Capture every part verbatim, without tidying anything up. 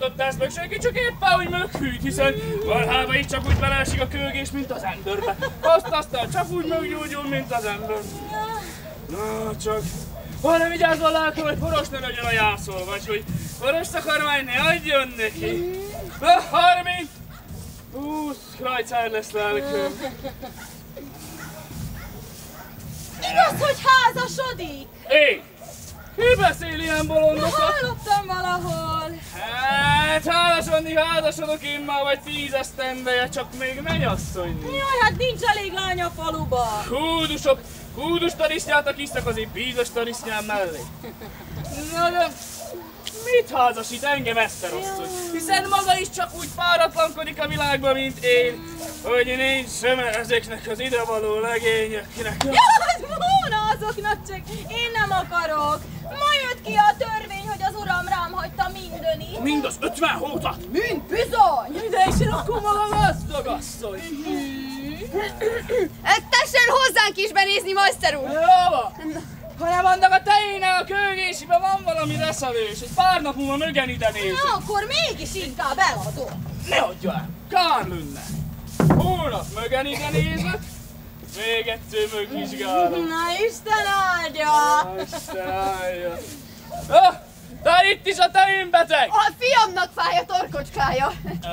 hallottál meg senki, csak éppen úgy möghűt, hiszen valhába így csak úgy beleesik a kőgés, mint az endőrbe. Azt aztán csak úgy meggyógyul, mint az ember. Na csak, hanem vigyázzol lelkem, hogy poros ne legyen a jászol, vagy hogy poros takarmány ne adjon neki. Na, harminc, húsz krajcár lesz lelkem. Igaz, hogy házasodik? Éj! Ki beszél ilyen bolondokat? Hallottam valahol. Hát, házasodni házasodok én már vagy tíz esztendeje, csak még mennyasszonyni. Jaj, hát nincs elég lány a faluba. Húdusok, húdus tarisznyáltak isznak az én bízos tarisznyám mellé. Na de, mit házasít engem Eszter-asszony? Hiszen maga is csak úgy páratlankodik a világban, mint én, hogy nincs sem ezeknek az idevaló legényeknek. Jaj, volna azoknak, csak én nem akarok. Ma jött ki a törvény, hogy az uram rám hagyta mindönit. Mind az ötven hótat? Mind bizony! De és én akkor maga gazdag asszony. Tessen hozzánk is benézni, majszter úr! Jóva! Hanem annak a tejének a kőgésiben van valami reszelős, egy pár nap múlva mögen ide nézünk. Na, akkor mégis inkább eladom. Ne adja el! Kár lenne! Hónap mögen ide nézek, még egyszer mögvizsgálom. Na, Isten áldja! Na, Isten áldja! Ah, de itt is a tején beteg! A fiamnak fáj a torkocskája.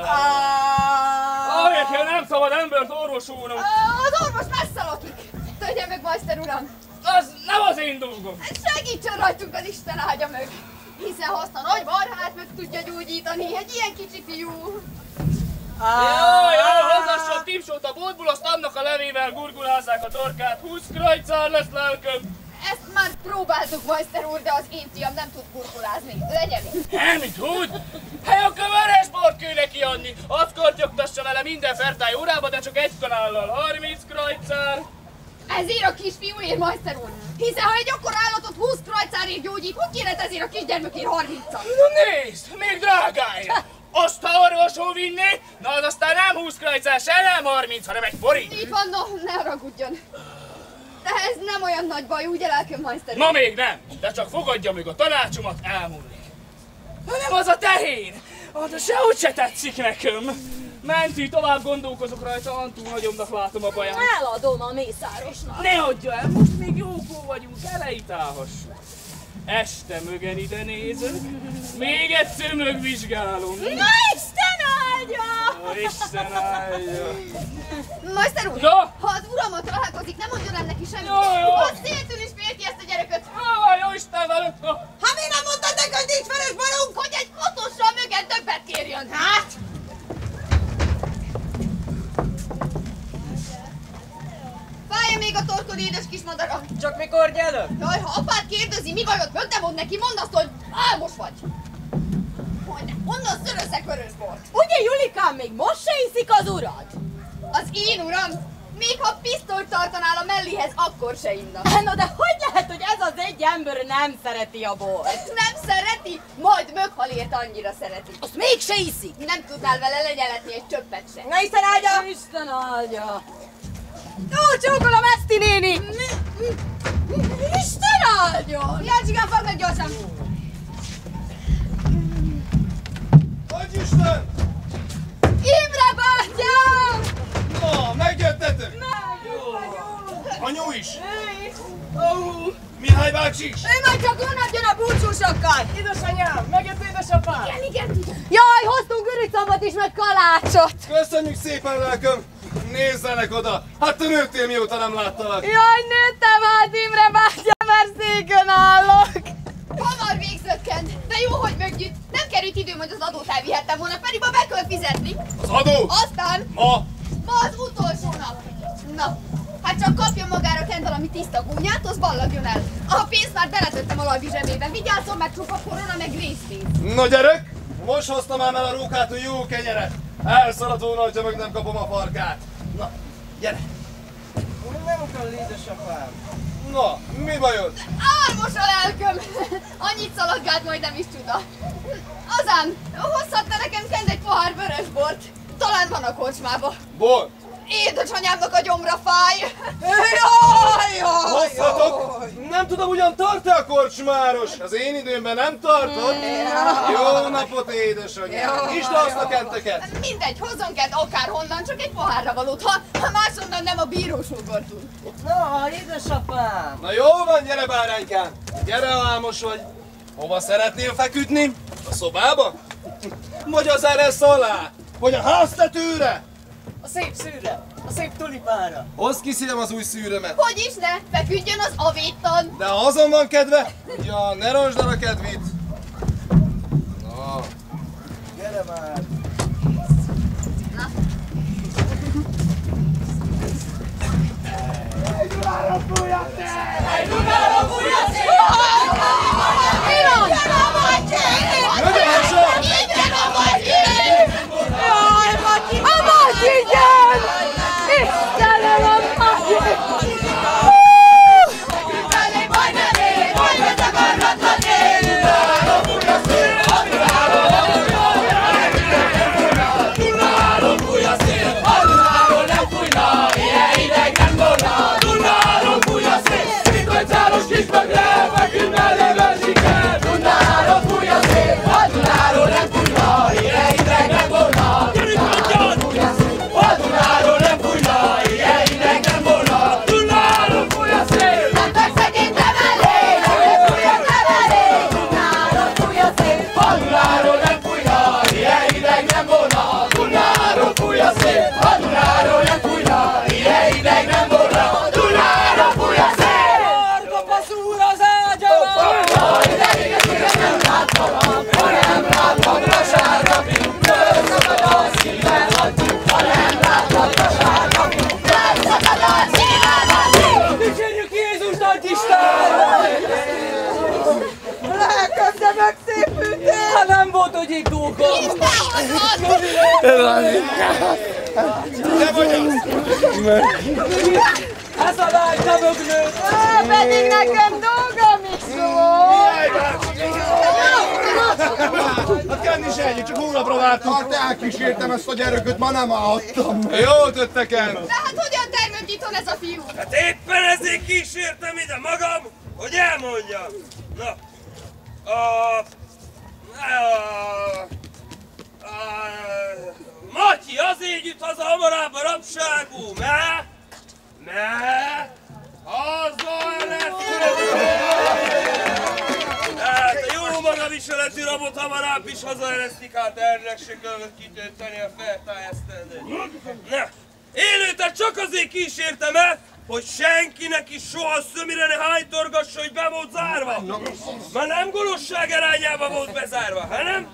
Ahogy nem szabad embert orvosulnom. Az orvos messze lakik. Tegye meg, majszter uram! Az nem az én dolgom! Segítsen rajtunk, az Isten áldja meg! Hiszen ha azt a nagy marhát meg tudja gyógyítani, egy ilyen kicsi fiú. Jó, jó, hozzasson tipsót a boltból, azt annak a levével gurgulázzák a torkát, húsz krajcár lesz lelköm! Ezt már próbáltuk, majszter úr, de az én fiam nem tud gurgulázni. Legyen itt! Nem, mit tud? Hát akkor veres bort kell neki adni! Azt kortyogtassa vele minden fertály órába, de csak egy kanállal, harminc krajcár! Ez ír a kisfiúért, majszter úr! Hiszen ha egy akkora állatot húsz krajcárért gyógyít, hogy kéne ezért a kisgyermekért harmincat? Na nézd, még drágája! Azt ha orvoshoz vinné, na az aztán nem húsz krajcár, se nem harminc, hanem egy forint! Így van, no, ne haragudjon. De ez nem olyan nagy baj, ugye lelkem, majszter úr? Ma még nem, de csak fogadja meg a tanácsomat, elmúlik. Nem az a tehén! Az sehogy se tetszik nekem. Menti, tovább gondolkozok rajta, Antú nagyomnak látom a baját. Eladom a mészárosnak. Ne adja el, most még jókó vagyunk, elejtálhassuk. Este mögen ide nézek, még egyszer mögvizsgálom. Na, Isten áldja! Ó, Isten áldja! Majszter úr, Ja? ha az urammal találkozik, nem mondjon el neki semmit. Jó, jó. Az széltől is félti ezt a gyereket. Jó, jó Isten velük! Ha mi nem mondtad neki, hogy nincs vörös balunk, hogy egy hatossal mögött többet kérjön, hát? Fáj még a torkod, édes kis madaram? Csak mikor gyerek? Jaj, ha apád kérdezi, mi bajod, meg nem mond neki, mondd azt, hogy álmos vagy. Hogy ne, honnan szöröszek vörös bort? Ugye, Julikám, még most se iszik az urad? Az én uram, még ha pisztolyt tartanál a mellihez, akkor se inna. No, de hogy lehet, hogy ez az egy ember nem szereti a bort? Ezt nem szereti, majd meghal érte, annyira szereti. Azt mégse iszik. Nem tudnál vele legyeletni egy csöppet se. Na, Isten áldja! Isten áldja! Ó, csókolom, Eszti néni! Isten áldja! Jáncsikám, fogd meg gyorsan! Adj Isten! Imre bátyám! Na, megjöttetek? Jó. Anyu is? Ő is. Ó, Mihály bácsi is? Ő majd csak unadjon a búcsúsokkal! Édesanyám, megjött édesapám! Igen, igen, igen. Jaj, hoztunk üricombot is, meg kalácsot! Köszönjük szépen, lelköm! Nézzenek oda! Hát te nőttél, mióta nem láttalak! Jaj, nőttem hát, Imre bátya, mert székön állok! Hamar végződkent, de jó, hogy möggyütt. Nem került időm, hogy az adót elvihettem volna, pedig ma be kell fizetni. Az adó? Aztán Ma? ma az utolsó nap. Na, hát csak kapjon magára Kent valami tiszta gúnyát, az ballagjon el. A pénzt már beletettem a lajbi zsebébe, vigyázzon, meg csupa korona, meg részpénz. Na gyerek! Most hoztam ám el a rókától jó kenyeret! Elszaladt volna, hogyha meg nem kapom a farkát! Na, gyere! Nem akar, édesapám! Na, mi bajod? Álmos a lelköm! Annyit szaladgált, majd nem is csuda. Azán, hozhatna nekem Kent egy pohár vörös bort. Talán van a kocsmába. Bor! Édesanyámnak a gyomra fáj. Jaj, jaj, Hozhatok! Nem tudom, ugyan tart-e a korcsmáros? Az én időmben nem tartott. Jó napot, édesanyám. Isd azt a kenteket. Mindegy, hozzon kent akárhonnan, csak egy pohárra valót, ha, ha máshonnan nem a bírósúgor tud. Na, édesapám! Na jó van, gyere báránykám. Gyere, ha álmos vagy. Hova szeretnél feküdni? A szobába? Vagy az eresz alá? Vagy a háztetőre? A szép szűrre! A szép tulipánra! Hozd ki szívem az új szűrömet. Hogy is ne, feküdjön az avétan. De ha azon van kedve, ja, ne roncsd el a kedvét. Na. Gyere már! Na. Nem volt, hogy így dolgom! Te vagy az! Ez a lány, te mögnőd! Pedig nekem dolgom is volt! Hát kenni se egyik, csak hónapra vártunk. Hát elkísértem ezt a gyerököt, ma nem álltam. Jól töttek el. De hát hogyan termőtt itthon ez a fiú? Hát éppen ezért kísértem ide magam, hogy elmondjam. Na, a... a... a... Matyi azért jut haza hamarabb a rabságú, mert... mert... azzal lesz... Hát a jó magaviseletű rabot hamarabb is hazaeresztik, hát erre se kellett kitölteni a feltájesztendőt. Na, élőtet csak azért kísértem el, hogy senkinek is soha szömire ne hánytorgassa, hogy be volt zárva. Már nem gonoszság irányába volt bezárva, hanem?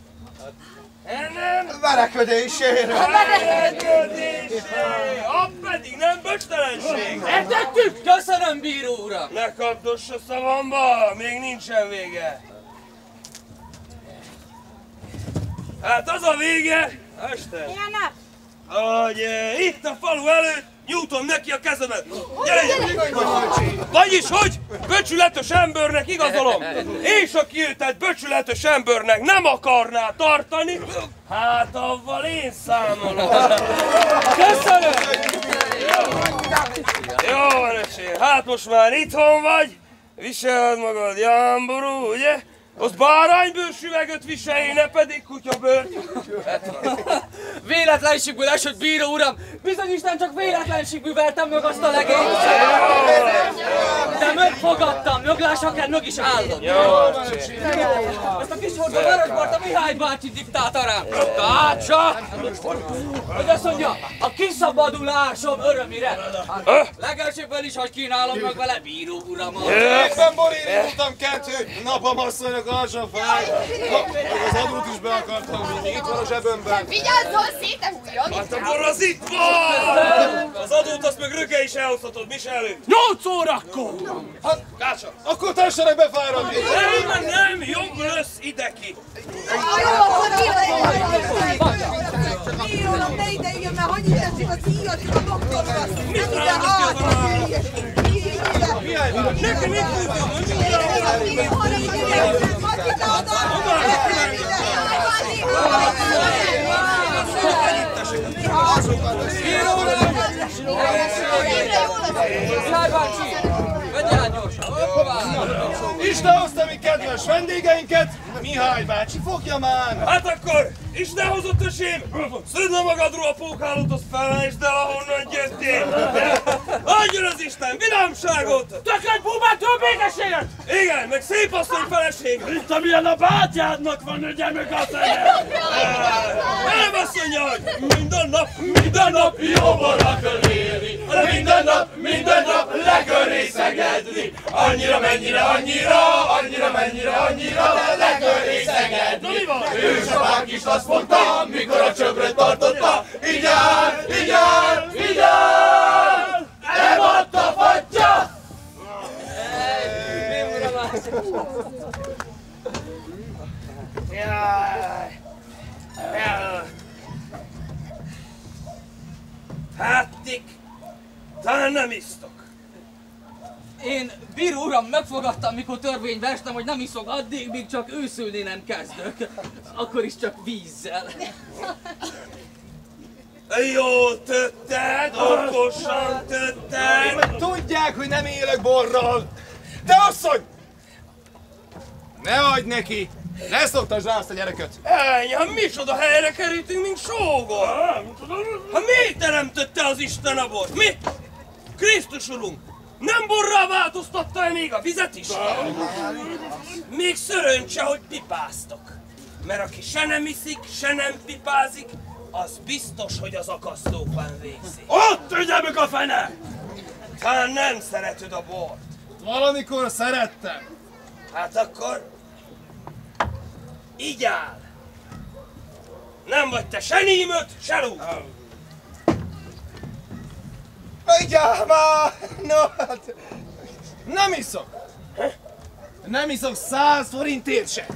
Nem? Verekedésére. Verekedésére! Abb pedig nem böcstelenség! Értettük? Köszönöm, bíró uram! Ne kapdoss a szavamba, még nincsen vége. Hát az a vége, este, Milyen? hogy eh, itt a falu előtt nyújtom neki a kezemet. Gyere, gyere! Vagyis, hogy becsületes embernek igazolom, és aki őt egy becsületes embernek nem akarná tartani, hát avval én számolom. Köszönöm! Jó van, öcsém, hát most már itthon vagy, viseled magad jámború, ugye? Az bárányből süvegöt viselj, ne pedig kutyabőrt. Véletlenségből esett, bíró uram! Bizony Isten, csak véletlenségből vertem meg azt a legényt! De megfogadtam, möglásra kell, mög is állott! Ezt a kis hordó Varasbart a Mihály bácsi diktátorám! Kácsa! Hogy azt mondja, a kiszabadulásom örömére! Legelsőbben is, hogy kínálom meg vele, bíró uramat! Éppen borírultam kettő, napam asszonynak alsó fáj. Az adót is be akartam vinni, itt van a zsebömben. Vigyázzon, szétehújjon! Hát akkor az itt van! Az adót azt meg röge is elhozhatod, mi se előtt. Nyolc órakor! Hát, Kácsa, akkor tessenek befáradni. Nem, nem, jobb lesz ide ki. Bírónak, ne ide jöjjön, mert hogy ilyesik a szíjadik a doktornak! Nem ide hátra! Nekem mit tudja? Mihály bácsi! Vegye át gyorsan! Hoppá! Isten hozta mi kedves vendégeinket, Mihály bácsi, fogja már! Hát akkor, Isten hozott, ösém! Szödd le magadról a pókhálót, azt felejtsd el, ahonnan jöttél! Adjon az Isten vidámságot! Tököd búbától békességet! Igen, meg szép asszony feleség! Mint amilyen a bátyádnak van, ugye meg a fene! Nem azt mondja, hogy minden nap, Minden nap jóban akar élni, de minden nap, minden nap le kell részegedni. Annyira, mennyire, annyira, annyira, mennyire, annyira, le kell részegedni. Na mi van? Ősapánk is azt mondta, mikor a csöbröt tartotta, igyál, igyál, igyál! Elmaradt a fatya! Mi uram, Jaj. Jaj. Háttik, talán nem isztok. Én, bíró uram, megfogadtam, mikor törvény verstem, hogy nem iszok addig, míg csak őszülni nem kezdök. Akkor is csak vízzel. Jó tetted, okosan tetted. Tudják, hogy nem élek borral! De asszony! Ne adj neki! Ne szoktasd rá azt a gyereket! Ennyi, hát micsoda helyre kerültünk, mint sógor! Hát mi teremtette az Isten a bort? Mi? Krisztus urunk! Nem borrá változtatta el még a vizet is? Még szöröncse, hogy pipáztok. Mert aki se nem iszik, se nem pipázik, az biztos, hogy az akasztókban végzi. Ott tegye meg a fene! Talán nem szereted a bort. Valamikor szerettem. Hát akkor... Igyál! Nem vagy te se nímöt, se lúg! Igyál már! No, hát... Nem iszok! Nem iszok száz forintért se!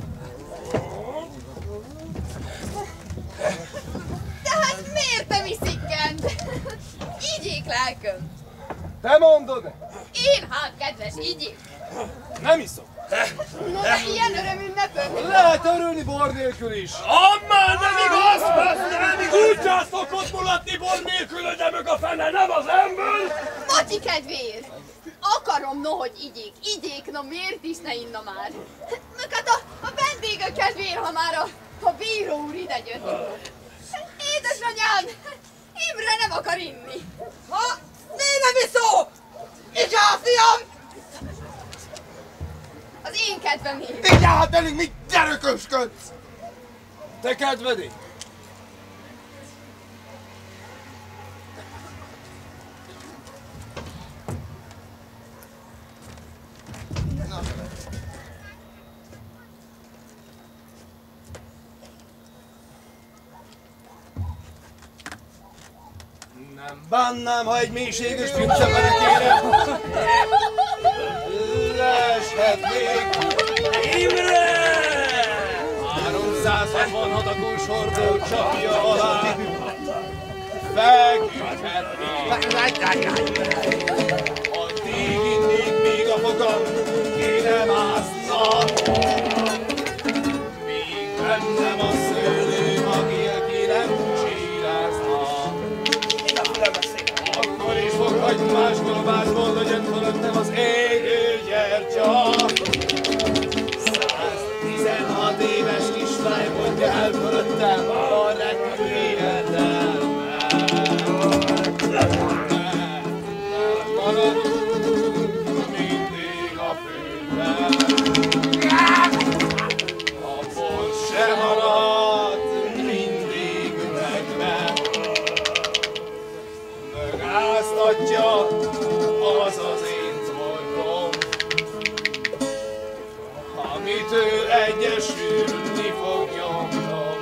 De hát miért nem iszik kent? Igyék, lelköm! Te mondod? Én hát, kedves, igyék! Nem iszok! No, de ilyen örömünnepön! Lehet örülni bor nélkül is! Ammár nem igaz! Az nem igaz! Úgy szokott mulatni bor nélkül, hogy meg a fene, nem az ember! Matyi kedvéért! Akarom, no, hogy igyék, igyék, no miért is ne inna már? Meg hát a, a vendégek kedvéért, ha már a, a bíró úr ide jött. Édesanyám, Imre nem akar inni. Ha, mi nem iszó? Igyál, fiam! Az én kedvemért. Igyál velünk, mit gyerökösködsz? Te kedvedi? Nem bánnám, ha egy mélységes pincseperek érem. Leeshetnék. Imre! háromszázhatvanhat a kulcsordó csapja alá. Feküdhetnék. Addig innig, míg a fogam ki nem ászna. Míg bennem a szőlő, aki aki nem csírázna. Akkor is fogadj máskor, másból, hogy jön fölöttem az égő gyertya. száztizenhat éves kislány mondja el fölöttem a repülőérdelmet. Marad mindig a főben. A bor se marad mindig üvegben. Mögáztatja az az én torkom, amitől egyesülni fog nyomnom.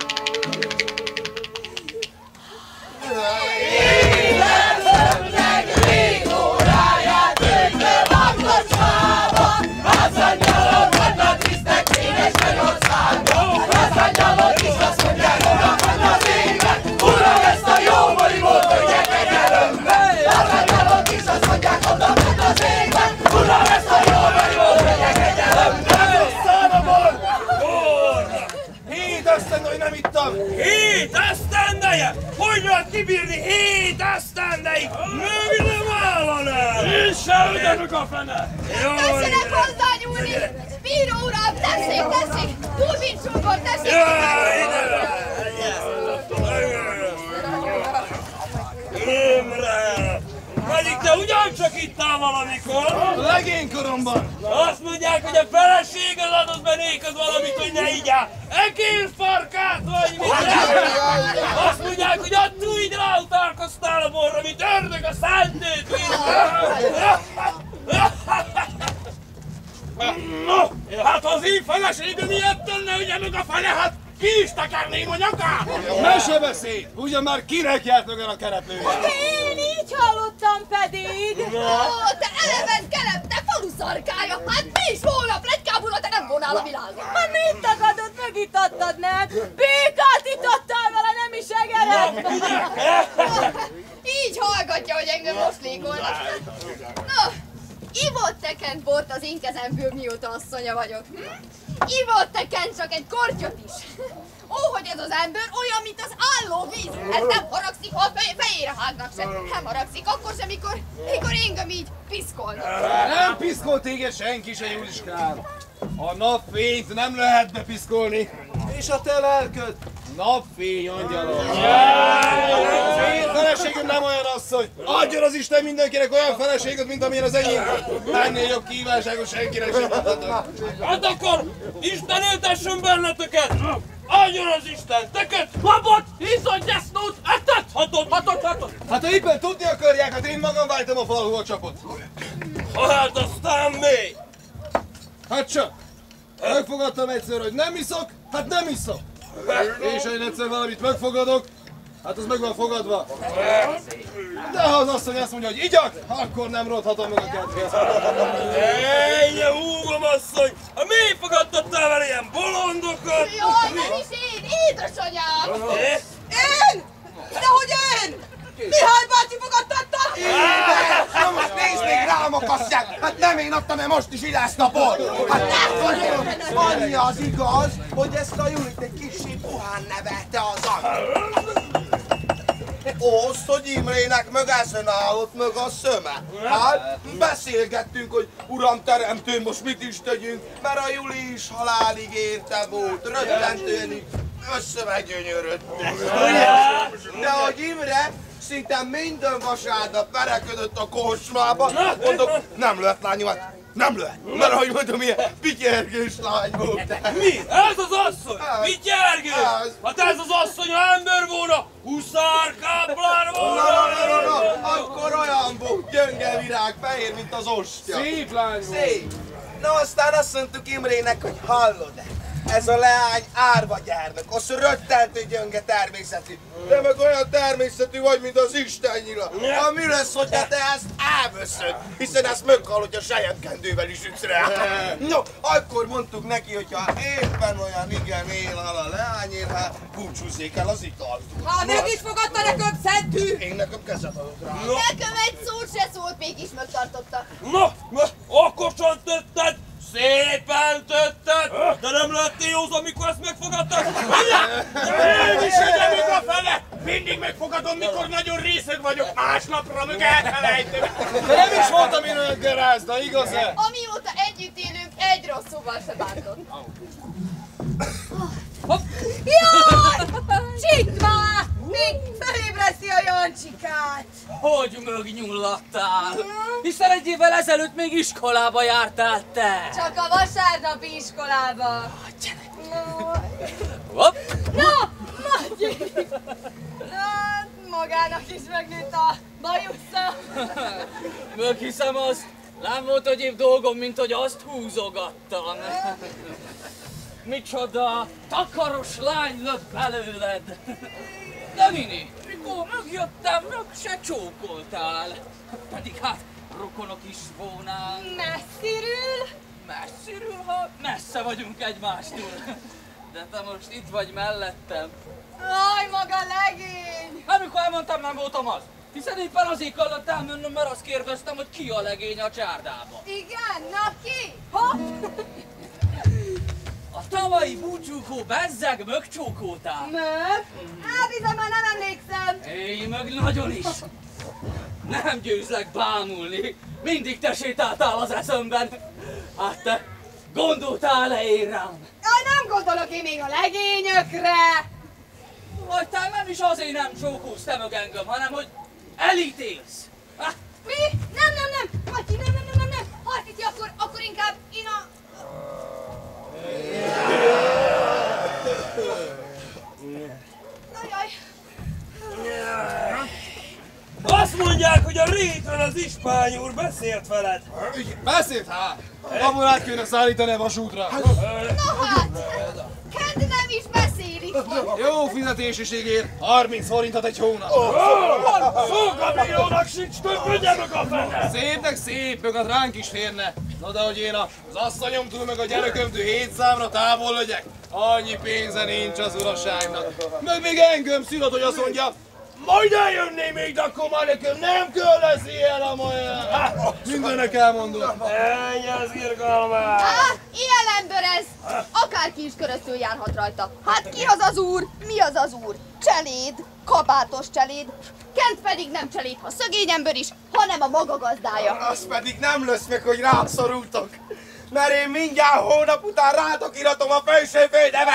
Életemnek rég óráját végre magdosvába, hazagyalog a tisztek színes Magyarországba. Hazagyalog is azt mondják, uram, hogy az égen, uram, ezt a jómori volt, hogy gyermekelőmben. Hazagyalog is azt mondják, oda ment az égben, uram, ezt a jómori volt, hogy gyermekelőmben. Szánamon! Hét esztendő, hogy nem ittam! Hét esztendeje! Hogy lehet kibírni hét esztendeig? Mögülem állanál! Én sem üdönök a fene! Jól Tessenek ide. hozzá nyúlni! ittál valamikor? A legénykoromban. Azt mondják, hogy a feleséged adott be néked valamit, hogy ne igyál. Ekél farkát vagy mit? Azt mondják, hogy a túlidra utálkoztál a borra, mint ördög a szántőt. No, hát az én feleségem ilyet tenne, ugye meg a fele, hát ki is tekerném a nyakát? Mesebeszéd! Ugyan már kinek járt mögön a kereplője? Én így hallottam pedig. Ó, te eleven kelep, te falu szarkája! Hát mi is volna pletykábúra, te nem vonál a világon! Hát mit tagadod, megitattad, nem? Békát itottál vele, nem is egeret! Így hallgatja, hogy engem moszlékolnak. Na, ivott tekent bort az én kezemből, mióta asszonya vagyok. Hm? Ivott tekent csak egy kortyot is. Ó, hogy ez az ember olyan, mint az álló víz. Ez nem haragszik, ha a fej, fejére hágnak se. Nem haragszik, akkor sem, mikor, mikor engem így piszkolnak. Nem piszkol téged senki se, Juliskám. A napfényt nem lehet bepiszkolni. És a te lelköd napfény, angyalom. Az én feleségem nem olyan asszony. Adjon az Isten mindenkinek olyan feleséget, mint amilyen az enyém. Ennél jobb kívánságot senkinek sem adhatok. Hát akkor Isten éltessen benneteket! Adjon az Isten! Teket! Labot! Izzadj desznót! Ettet! Hatod! Hatod! Hatod! Hát ha éppen tudni akarják, hát én magam váltam a falhova csapot. Hát aztán még! Hát csak. Megfogadtam egyszer, hogy nem iszok, hát nem iszok. És ha én egyszer valamit megfogadok, hát az meg van fogadva. De ha az asszony azt mondja, hogy igyak, akkor nem ronthatom meg a kedvét. Ejje, húgom asszony! Ha miért fogadtattál vele ilyen bolondokat? Jaj, nem is én, édesanyám! Eh? Én? Dehogy én! Mihály bácsi fogadtatta? Na most nézd még rám a kasszát! Hát nem én adtam, mert most is idesz napot! Hát nem vagyok! Annyi az igaz, hogy ezt a Julit egy kissé puhán nevelte az anyja. Azt, hogy Imrének meg ezen állott meg a szöme. Hát beszélgettünk, hogy uram teremtő, most mit is tegyünk, mert a Juli is halálig érte volt, röttentően így összemegyönyörödtek. De hogy Imre szinte minden vasárnap verekedett a kocsmába, mondok, nem lehet lányom, hát nem lehet, mert ahogy mondom, ilyen pityergős lány volt. Mi? Ez az asszony? Ez. Vityergő? Ez. Hát ez az asszony, ha ember volna, huszár káplár Na, volna! na, na, na, na, akkor olyan volt, gyönge virág, fehér, mint az ostya. Szép lány volt. Szép. Na aztán azt mondtuk Imrének, hogy hallod-e? Ez a leány árva gyermek, az röttentő gyönge természetű. De meg olyan természetű vagy, mint az Isten nyila. Ha mi lesz, hogyha te ezt elveszed? Hiszen ezt meghal, hogyha selyemkendővel is ütsz rá. No, akkor mondtuk neki, hogyha éppen olyan igen él a leányér, hát búcsúzzék el az italt. Ha meg is fogadta nekem szentű! Én nekem kezet adott rá. Nekem egy szót se szólt, mégis megtartotta. Na, okosan tetted! Szépen tetted! De nem lettél józ, amikor ezt megfogadtad? Én is ügyelünk a fele! Mindig megfogadom, mikor nagyon részeg vagyok, másnapra meg elfelejtem. De nem is voltam én olyan gerázda, igaz-e? Amióta együtt élünk, egy rossz szóval se bántott. Jaj! Csitt már! Még felébreszti a Jancsikát! Hogy mögnyulladtál? Hiszen egy évvel ezelőtt még iskolába jártál te. Csak a vasárnapi iskolába. Hopp! Na, Matyi! Na, magának is megnőtt a bajusza. Meghiszem azt. Nem volt egyéb dolgom, mint hogy azt húzogattam. Micsoda takaros lány lett belőled. De Mini, mikor megjöttem, meg se csókoltál. Pedig hát rokonok is volnál. Messziről? Messziről, ha messze vagyunk egymástól. De te most itt vagy mellettem. Aj, maga legény! Amikor elmondtam, nem voltam az. Hiszen éppen azért kellett elmennöm, mert azt kérdeztem, hogy ki a legény a csárdába. Igen, na ki? Hopp! A tavalyi búcsúkó bezzeg mögcsókoltál. Meg? Elbizony, már nem emlékszem. Én meg nagyon is. Nem győzlek bámulni. Mindig te sétáltál az eszemben. Hát te gondoltál-e én rám? Jaj, nem gondolok én még a legényökre. Vagy te nem is azért nem csókolsz te meg engem, hanem hogy elítélsz. Hát, Mi? Nem, nem, nem! Matyi, nem, nem, nem, nem, nem! Ha titi, akkor, akkor inkább én a... Ajaj! Azt mondják, hogy a réten az ispány úr beszélt veled. Beszélt hát! Babonát kéne szállítani a vasútra. Na hát! Kend nem is beszél itt! Jó fizetésiségért harminc forintot egy hónap. Szókabírónak sincs több ügyemök a fene! Szépnek szép, mögött ránk is férne. Na de hogy én az asszonyomtól meg a gyerekömtől hét számra távol legyek, annyi pénze nincs az uraságnak. Meg még engem szület, hogy azt mondja, majd eljönné még, de akkor már nekem nem kell lesz ilyen a maján. Mindennek elmondom. Ennyi az irgalmát. Á, ilyen ember ez! Akárki is köröztül járhat rajta. Hát ki az az úr? Mi az az úr? Cseléd, kabátos cseléd. Kent pedig nem cseléd, ha szegény ember is, hanem a maga gazdája. Az pedig nem lesz meg, hogy rám szorultok. Mert én mindjárt hónap után rátok iratom a felső főnevet!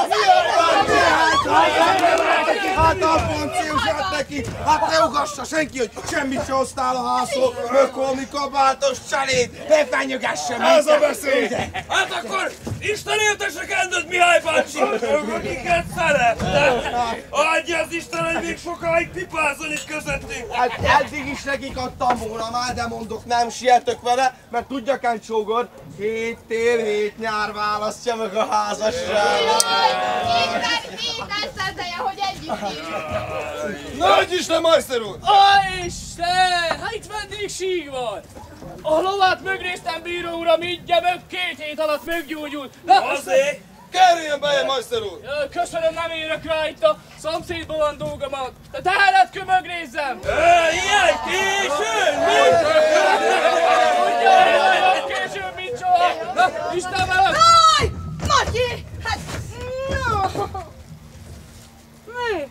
Hát Alfoncius jött neki! Hát ne ugassa senki, hogy semmit se hoztál a házról! Mökolmi kabátos cseléd! Ne fenyögesse minket! Ez a beszéd! Hát akkor Isten éltesse Kendőt, Mihály bácsi! Akiket szeretne! Adja az Isten, hogy még sokáig pipázzon itt közöttünk! Hát eddig is nekik adtam volna már, de mondok, nem sietök vele, mert tudja, Kent sógor, hét tél, hét nyár választja meg a házasságot. Isten, Isten szentelje, hogy együtt is. Nagy Isten, majszter úr! Ó, Isten! Hát itt vendégség van! A lovat mögrésztem, bíró uram, így gyebök, két hét alatt meggyógyult. Na, Azért! Kerüljön be, majszter úr! Ö, Köszönöm, nem érök rá itt a szomszédban van dolgom. Te tehenet kő mögrézzem! Ö, ilyen későn! Mi? Tudja, hogy olyan később, mint soha! Na, Isten velem! Aj! Matyi! Hát... No! Mi?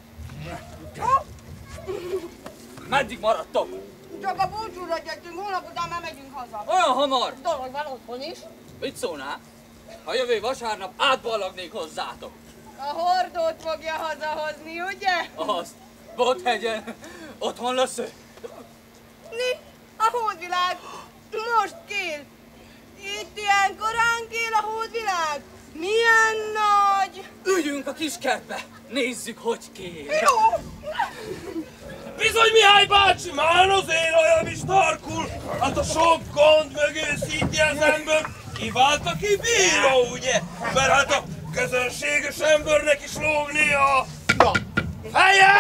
Meddig maradtok? Csak a búcsúra jöttünk, hónap után már megyünk haza. Olyan hamar! Dolog van otthon is. Mit szólnál? Ha jövő vasárnap átballagnék hozzátok. A hordót fogja hazahozni, ugye? Azt, Botthegyen, otthon lesz ő. Mi? A hódvilág most kél. Itt ilyen korán kél a hódvilág. Milyen nagy! Üljünk a kis kertbe, nézzük, hogy kér. Jó! Bizony, Mihály bácsi, már az én olyan is tarkul. Hát a sok gond mögé szíti az ember. Kiválta ki bíró, ugye? Mert hát a közönséges embernek is lógni a... Na! Helye!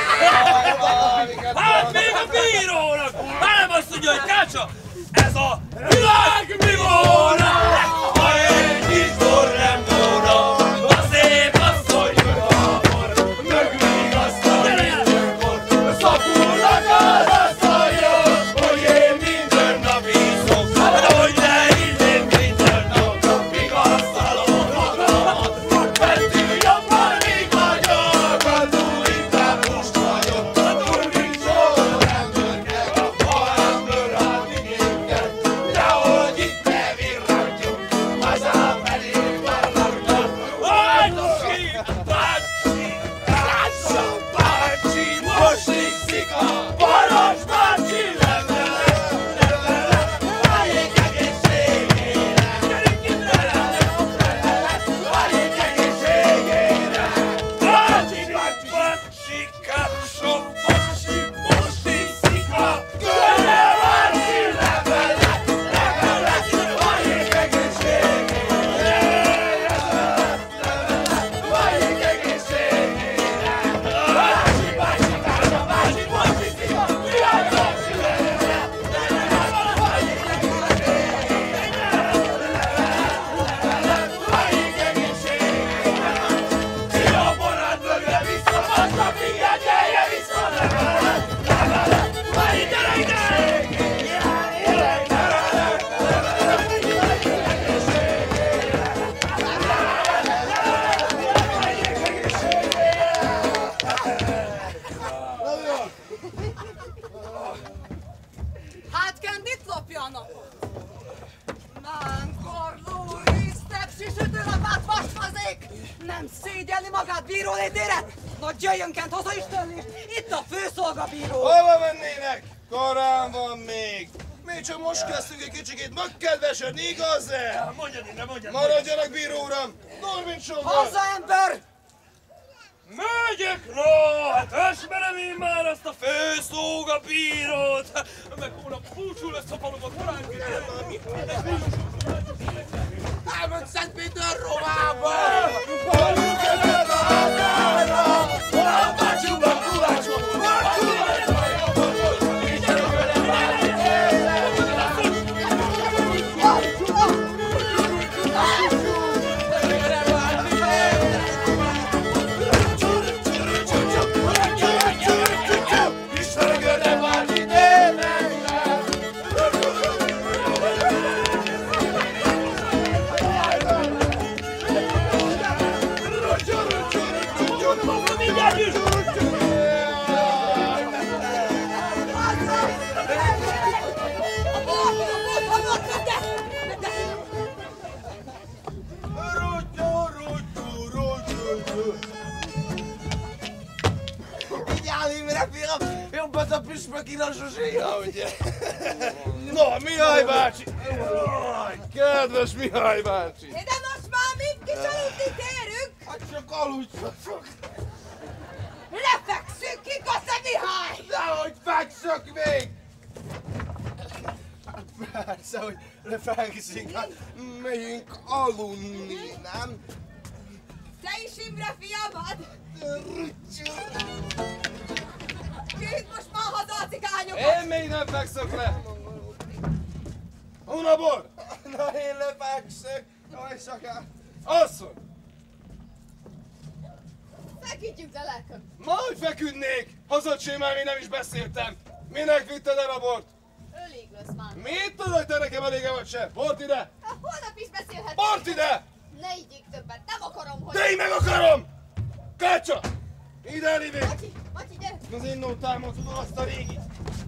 Hát még a bírónak! Hát nem azt mondja, hogy kácsa, ez a világ mi volna, ha egy kis bor nem volna, a szép asszony mögül mögül azt a mindönkor, szapulnak az asszonyok, hogy én minden nap iszom, de hogy ne inném minden nap, míg asztalon magamat, mentül jobban még vagyok, a túl inkább most vagyok, a túl nincs soha nem törnek, ha ember hát igényket, nehogy itt ne virradjon, hazám elég várlaknak. Bácsi, bácsi, Rácsa bácsi, most iszik a Baros bácsi levele, levele, váljék egészségére, levele, váljék egészségére. Bácsi, bácsi, bácsi, Kácsa bácsi, most iszik a Baros levele, levele, váljék egészségére, váljék egészségére. Bácsi, bácsi, Kácsa bácsi, most iszik a Baros levele, levele, váljék egészségére. Szia a barát mögre vissza, másnap mindjárt gyerje vissza, levele, levele, váljék egészségére, levele, Hát Kent, itt lopja a napot. Mánkorló, íztebb, süsütőlapát, vasfazé, Tessék! Nem szégyelni magát bíró létére? Na jöjjön kent haza is törlést! Itt a főszolgabíró! Hova mennének? Korán van még. Mi csak most kezdtünk egy kicsikét megkedvesedni, igaz-e? Mondjad innen, mondjad! Maradjanak, bíró uram! Norvin Sogor! Haza, ember! Megyek rá! Hát ismerem én már azt a főszolgabírót! Meg holnap búcsú lesz a faluba, korán kell már mi? Elment Szent Péter Romába! Jobb az a püspöki lassúséga, ugye? No, Mihály bácsi! Jaj, kedves Mihály bácsi! De most már mind kis aludni térünk! Hát csak aludjatok! Lefekszünk ki, Kosza Mihály! Dehogy fekszök még! Persze, hogy lefekszünk, hát megyünk aludni, nem? Te is Imre fiamad! Vidd most már haza a cigányokat! Én még nem fekszök le! Unabor! Na én lefekszök! Jaj, szakám! Asszony! Feküdjünk le lelköm. Majd feküdnék! Hazacsél már, még nem is beszéltem! Minek vitted el a bort? Ölig lesz már. Mit tudod, te nekem elége vagy se? Bort ide! Hát holnap is beszélhetünk. Bort ide! Ne igyik többet, nem akarom, hogy... De én meg akarom! Kácsa! Ide elévé! Matyi, Matyi, gyere! Az én nótámon tudod azt a régit!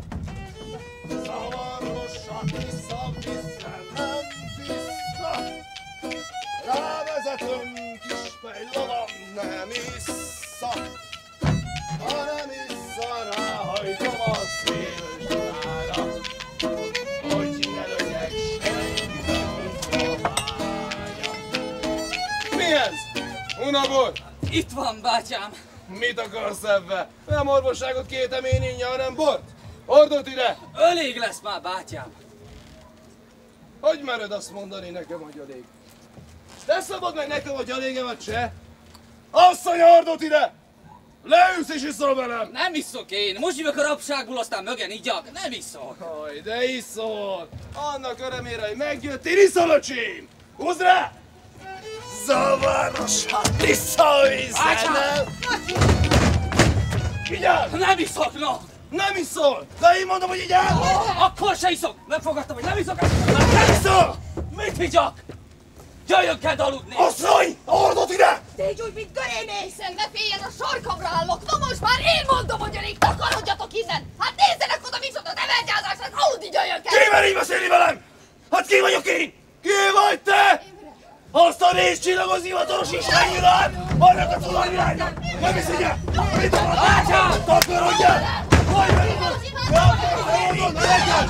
Szavarosan vissza, vissza, nem vissza! Rávezetem kis fejlovam, nem vissza! Ha nem vissza, ráhajtom a széles rára, hogy ne lögyek senki próbálja. Mi ez? Unabor! Itt van, bátyám! Mit akarsz ebbe? Nem orvosságot kértem én ingyen, hanem bort! Hordod ide! Elég lesz már, bátyám! Hogy mered azt mondani nekem, hogy elég? És te szabad meg nekem, hogy elég vagy se? Asszony, hordod ide! Leülsz és iszol velem! Nem iszok én! Most jövök a rabságból, aztán mögen igyak! Nem iszok! Haj, de iszol! Annak örömére, hogy megjöttél, iszol, öcsém! Húzd rá! Zavarosan iszol, Bátyám! nem? Vigyázz! Nem iszok, no! Nem iszol! De én mondom, hogy igyál! Akkor se iszok! Megfogadtam, hogy nem iszok! Nem iszol! Mit vigyak? Jöjjön kell aludni! Asszony! Hordod ide! Tégy úgy, mint görénész! Hiszen ne féljen, a sarkamra állok! Na most már én mondom, hogy elég, takarodjatok innen! Hát nézzenek oda, micsoda nevelgyázás, hát aludni jöjjön kell! Ki mer így beszélni velem? Hát ki vagyok én? Ki vagy te? Azt a részcsillagos hivatalos istennyilát! Annak a tulajvilágnak! Nem is ugye? Mit akar? Bátyám! Takarodjál! Hogy velem? Hordod, ne legyen!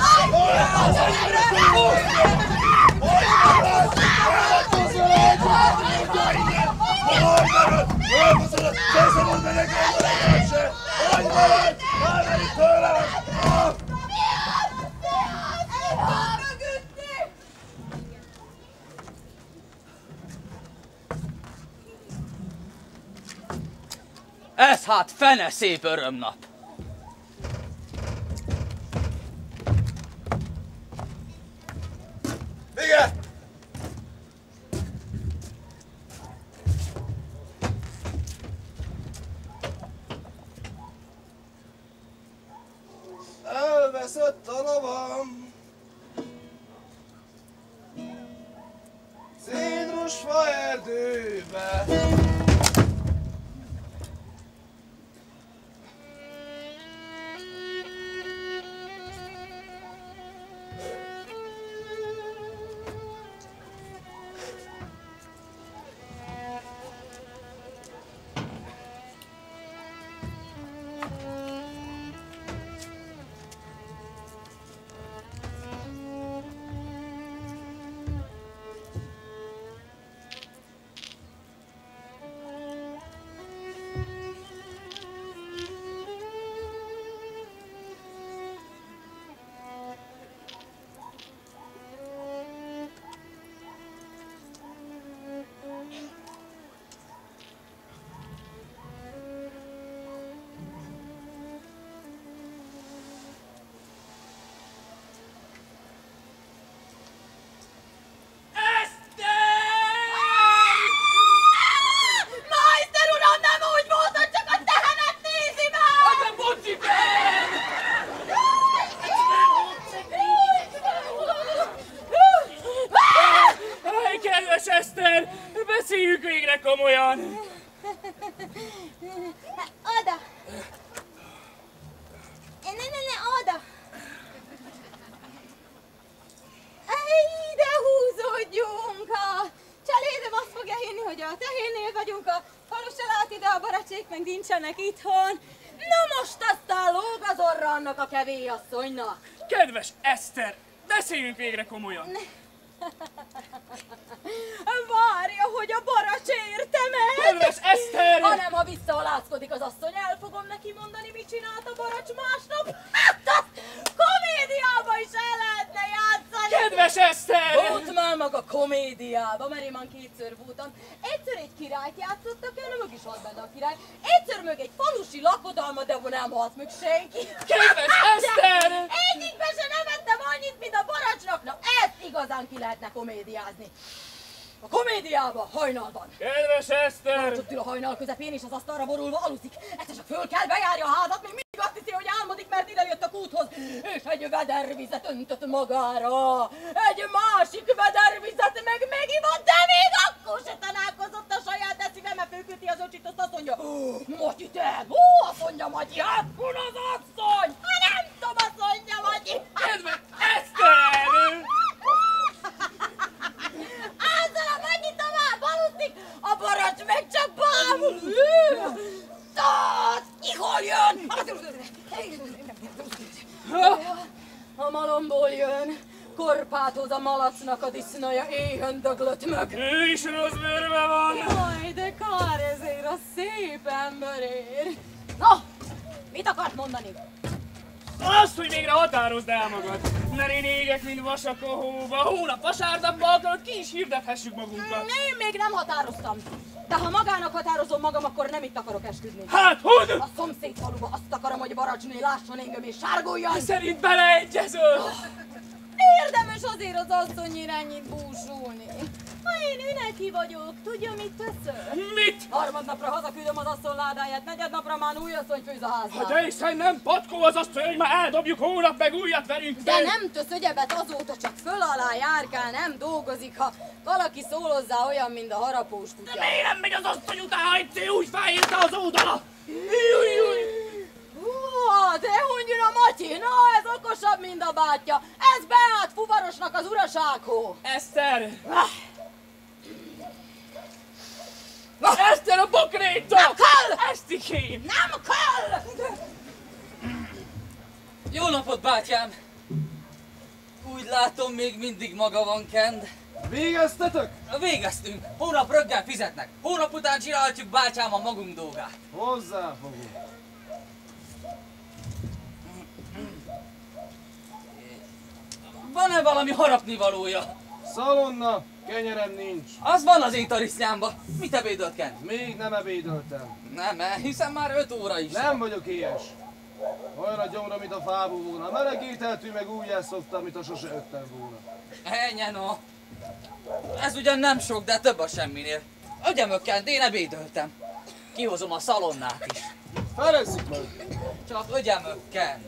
Ez hát fene szép örömnap! Igen! Elveszett a lovam, Cédrusfa erdőbe. Kedves Eszter, beszéljük végre komolyan! Oda! Ne, ne, ne, oda! Ide húzódjunk! A cselédem azt fogja hinni, hogy a tehénnél vagyunk, a falu se lát ide, a barátsék meg nincsenek itthon. Na most aztán lóg az orra annak a kevély asszonynak. Kedves Eszter, beszéljünk végre komolyan! Várja, hogy a baracs érte meg! Kedves Eszter! Hanem, ha visszahalázkodik az asszony, el fogom neki mondani, mit csinált a baracs másnap. Hát azt komédiába is el lehetne játszani! Kedves Eszter! Volt már maga komédiába, mert én már kétszer voltam. Egyszer egy királyt játszottak el, meg is halt benne a király. Egyszer meg egy falusi lakodalma, de nem halt meg senki. Kedves Eszter! Egyikben se nevettem annyit, mint a baracsnak. Na ezt igazán ki lehetne komédiázni. A komédiában, hajnalban. Kedves Eszter! Ott ül a hajnal közepén, és az asztalra borulva aluzik. Egyszer csak föl kell, bejárja a házat, még mindig azt hiszi, hogy álmodik, mert ide jött a kúthoz. És egy vedervizet öntött magára. Egy másik vedervizet meg megivott, de még akkor se tanálkozott a saját eszével, mert fölküldi az öcsit, azt azt mondja, Matyi te, ó, azt mondja Matyi, hát kun az asszony, ha nem tudom, azt mondja Matyi. Kedves Eszter! Azzal a Matyi tovább aluszik, a baracs meg csak bámul. Tehát, ki hol jön? A malomból jön, korpát hoz a malacnak a disznaja, éhen döglött meg. Ő is rossz bőrbe van! Jaj, de kár ezért a szép emberért. Na, mit akart mondani? Azt, hogy végre határozd el magad! Mert én égek, mint vasak a hóba. Hónap vasárnapba akarod, ki is hirdethessük magunkat. Én még nem határoztam. De ha magának határozom magam, akkor nem itt akarok esküdni. Hát, hogy? A szomszéd faluba azt akarom, hogy baracsné lásson engem és sárguljon. Szerint beleegyezöl? Érdemes azért az asszonyira ennyit búsulni. Ha én üneki vagyok, tudja mit teszek? Mit? Harmadnapra hazaküldöm az asszony ládáját, negyednapra már új asszony főz a háznál. De hiszen nem patkó az azt, hogy már eldobjuk hónap, meg újat verünk De fel. nem tesz ögyebet azóta, csak föl alá járkál, nem dolgozik, ha valaki szól hozzá olyan, mint a harapós kutya. De miért nem megy az asszony után, ha egyszer úgy felírta az oldala? Júj, júj. Hú, de hungyira Matyi, na ez okosabb, mint a bátyja. Ez beállt fuvarosnak az urasághoz. Eszter! Ah. Na, Eszter a bokréta! Nem kell! Esztikém! Nem kell! Jó napot, bátyám! Úgy látom, még mindig maga van kend. Végeztetek? Végeztünk. Hónap röggel fizetnek. Hónap után csinálhatjuk, bátyám, a magunk dolgát. Hozzáfogunk. Van-e valami harapnivalója? Szalonna, kenyerem nincs. Az van az én tarisznyámba. Mit ebédölt kent? Még nem ebédeltem. Nem, eh, hiszen már öt óra is. Nem vagyok ilyes. Olyan a gyomra, mint a fából volna. A meleg ételtű meg úgy elszoktam, mint a sose öttem volna. Ennyi no. Ez ugyan nem sok, de több a semminél. Ögyemökkent, én ebédöltem. Kihozom a szalonnát is. Ferezzük meg! Csak ögyemökkent.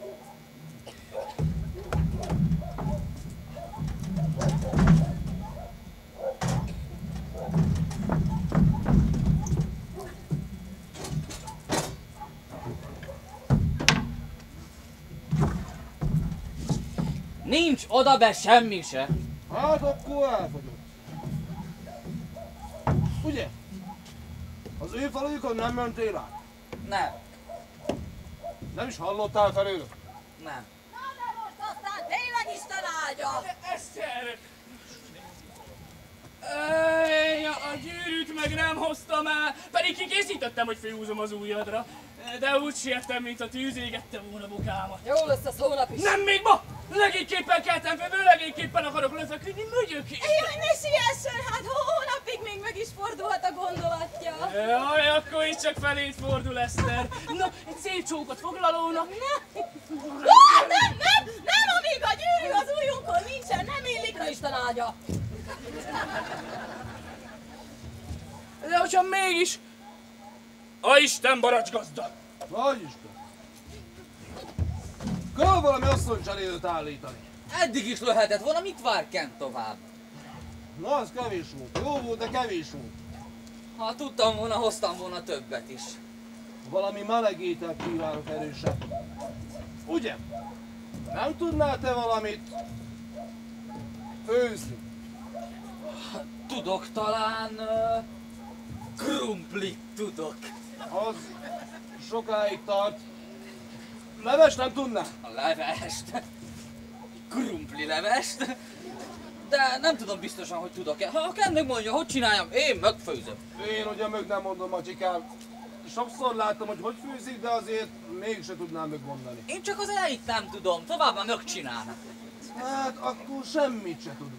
Nincs oda be semmi se. Hát akkor elfogyott. Ugye? Az ő falujukon nem mentél át? Nem, Nem is hallottál felőlük? nem. Na de most aztán tényleg Isten áldja! Eszter! Ej, a gyűrűt meg nem hoztam el, pedig kikészítettem, hogy főhúzom az ujjadra. De úgy siettem, mint a tűz égette volna bokámat. Jó lesz az hónap is. Nem még ma! Legényképpen keltem fel, legényképpen akarok lefeküdni, mögyök is! Jaj, ne siessen, hát hónapig még meg is fordulhat a gondolatja. Jaj, akkor is csak felét fordul, Eszter. Na, egy szép csókot foglalónak. Nem, nem, nem, nem, amíg a gyűrű az ujjunkon nincsen, nem illik a Isten áldja. De hogyha mégis... A Isten baracsgazda! Vagy Isten! Kell valami asszonycserélőt állítani. Eddig is lehetett volna, mit vár kent tovább? Na, az kevés volt. Jó volt, de kevés volt. Ha tudtam volna, hoztam volna többet is. Valami meleg ételt kívánok erősebb. Ugye? Nem tudnál te valamit főzni? Tudok talán... Uh, krumplit tudok. Az sokáig tart. Leves nem tudnál? A levest. Krumpli levest. De nem tudom biztosan, hogy tudok-e. Ha kell megmondja, hogy csináljam, én megfőzöm. Én ugye meg nem mondom, macsikám. Sokszor láttam, hogy hogy főzik, de azért mégse tudnám megmondani. Én csak az elejét nem tudom, tovább már megcsinálnak. Hát akkor semmit se tudunk.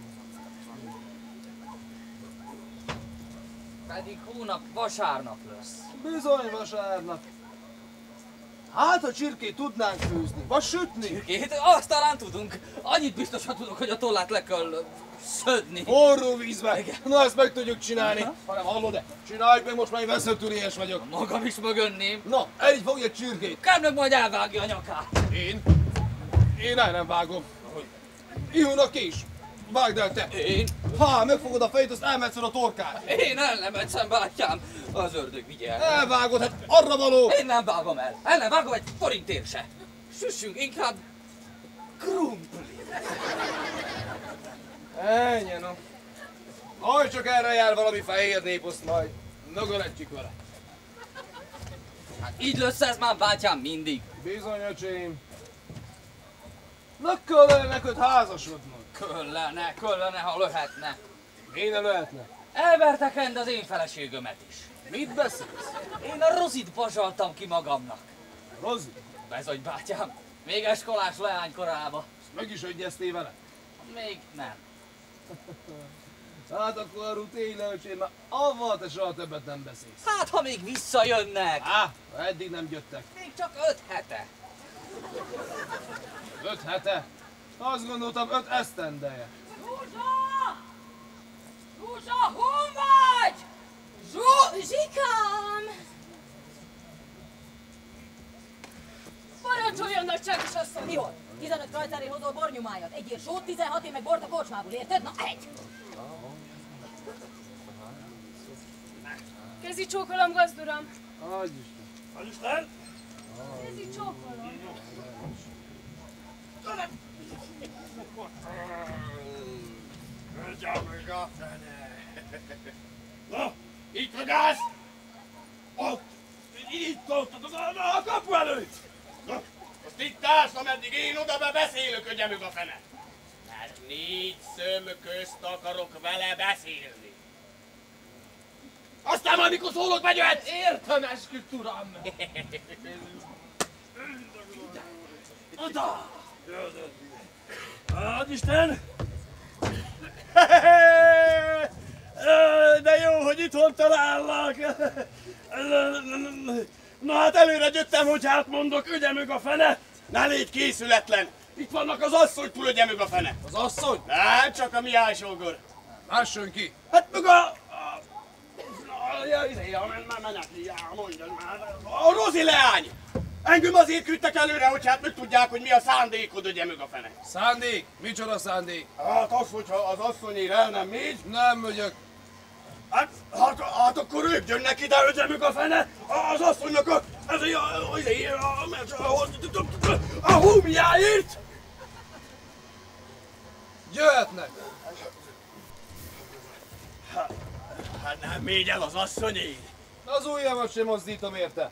Pedig hónap vasárnap lesz. Bizony vasárnap. Hát a csirkét tudnánk főzni, vagy sütni. Csirkét? Azt talán tudunk. Annyit biztosan tudok, hogy a tollát le kell szödni. Forró vízbe. Na ezt meg tudjuk csinálni. Hanem hallod-e? Csináljuk meg, most már én veszőtüriés vagyok. Magam is mögönném. Na, egy fogja csirkét. Kell meg majd elvágja a nyakát. Én? Én el nem vágom. Ihónak is. Vágd el te. Én? Ha megfogod a fejét, azt elmetszed a torkát. Én el nem egyszer, bátyám. Az ördög vigye el. Elvágod, hát arra való. Én nem vágom el. El nem vágom egy forintért se. Süssünk inkább krumpli. Ennyi, no. Ahogy csak erre jár valami fehér nép, azt majd mögöletjük vele. Hát így lesz ez már, bátyám, mindig. Bizony, öcsém. Na kellene neked házasodnod. Köllene, köllene, ha lehetne. Én lehetne. Elvertek rend az én feleségömet is. Mit beszélsz? Én a Rozit bazsaltam ki magamnak. Rozi, Bezony, bátyám, még eskolás leány korába. meg is egyeztél vele? Még nem. Hát akkor a ruténe, öcsém, már avval te soha többet nem beszélsz. Hát, ha még visszajönnek. Á, eddig nem jöttek. Még csak öt hete. Öt hete? Azt gondoltam, öt esztendeje. Zsuzsa! Zsuzsa, hol vagy? Zsú, Zsikám! Parancsoljon, nagyságos asszony! Mi volt? tizenöt krajcárért hozol bornyomájat, egyért sót, tizenhat év meg bort a kocsmából, érted? Na, egy! Kezi csókolom, gazduram! Adj Isten. Adj Isten! Kezi csókolom! Adja meg a fene! Na, itt magálsz! Ott! Itt ott, a, a kapu előtt! Na, most itt állsz, ameddig én oda be beszélök, ögye meg a fene! Mert négy szöm közt akarok vele beszélni. Aztán majd mikor szólok, bejöhetsz! Értem, esküdt uram! Oda! Adj Isten! De jó, hogy itthon talállak! Na hát előre jöttem, hogy hát mondok, ügye meg a fene! Ne légy készületlen! Itt vannak az asszonytul, ügye meg a fene! Az asszony? Nem, csak a Mihály sógor! Lásson ki! Hát meg a... a... a... ja, izé, a menetli, já, mondjad már! A Rozi leány! Engem azért küldtek előre, hogy hát megtudják, hogy mi a szándékod, ögye meg a fene! Szándék? Micsoda szándék? Hát az, hogyha az asszonyér el nem megy, Nem megyek. hát, hát, hát akkor ők jönnek ide, ögye meg a fene! Az asszonynak a... Ez a... a... a... a... a... a hómiáért! Jöhetnek. Hát nem megy el az asszonyér! Az ujjamat sem mozdítom érte.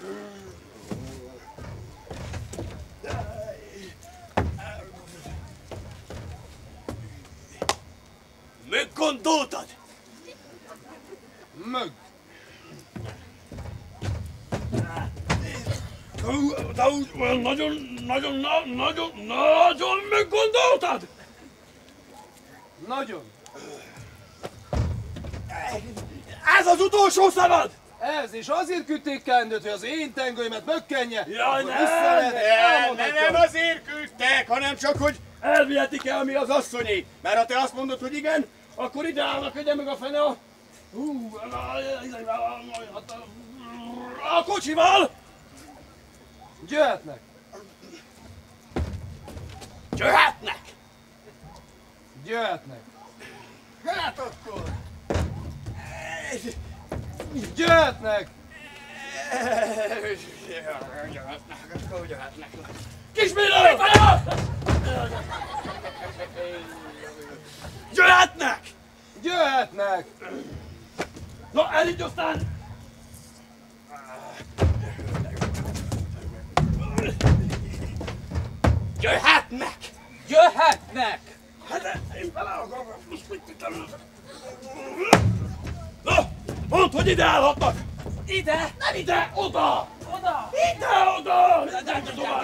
Meggondoltad? Mög. De úgy olyan nagyon, nagyon, na- nagyon, nagyon meggondoltad? Nagyon. Ez az utolsó szavad? Ez, és azért küldték kendőt, hogy az én tengőimet mögkenje. Jaj, akkor nem, vissza lehetek, nem, elmondhatjam. nem azért küldtek, hanem csak, hogy elvihetik el mi az asszonyé. Mert ha te azt mondod, hogy igen, akkor ide állnak, ögye meg a fene a... Hú, a, a, a, a kocsival! Jöhetnek. Jöhetnek! Jöhetnek. Hát akkor! Jöhetnek! Kisbíró! Jöhetnek! Jöhetnek! Na, elígy aztán! Jöhetnek! Jöhetnek! Hát én bele akarom, most mit tudom. Na, mondd, hogy ide állhatnak! Ide! Nem ide, oda! Oda! Ide, oda! Nem tudom,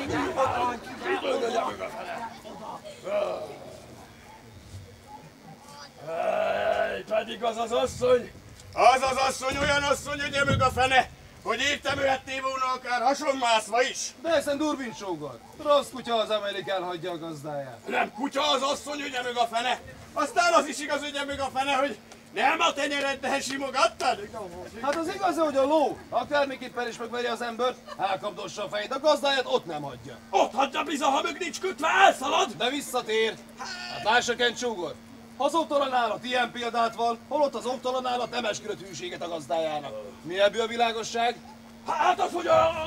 pedig az az asszony, az az asszony olyan asszony, hogy emög a fene, hogy értemülhetné volna akár hasonmászva is. De hiszen Durbin sógor. Rossz kutya az, amelyik elhagyja a gazdáját. Nem kutya az asszony, hogy emög a fene. Aztán az is igaz, hogy emög a fene, hogy nem a tenyeredben simogattad? Hát az igaz, hogy a ló, akármiképpen is megveri az embert, elkapdossa a fejét, a gazdáját ott nem hagyja. Ott hagyja bizony, ha mög nincs kötve, elszalad. De visszatér. Hát lássa, Kent sógor. Ha az oktalan állat ilyen példát van, holott az oktalan állat nem esküdött hűséget a gazdájának. Mi ebből a világosság? Hát az, hogy a...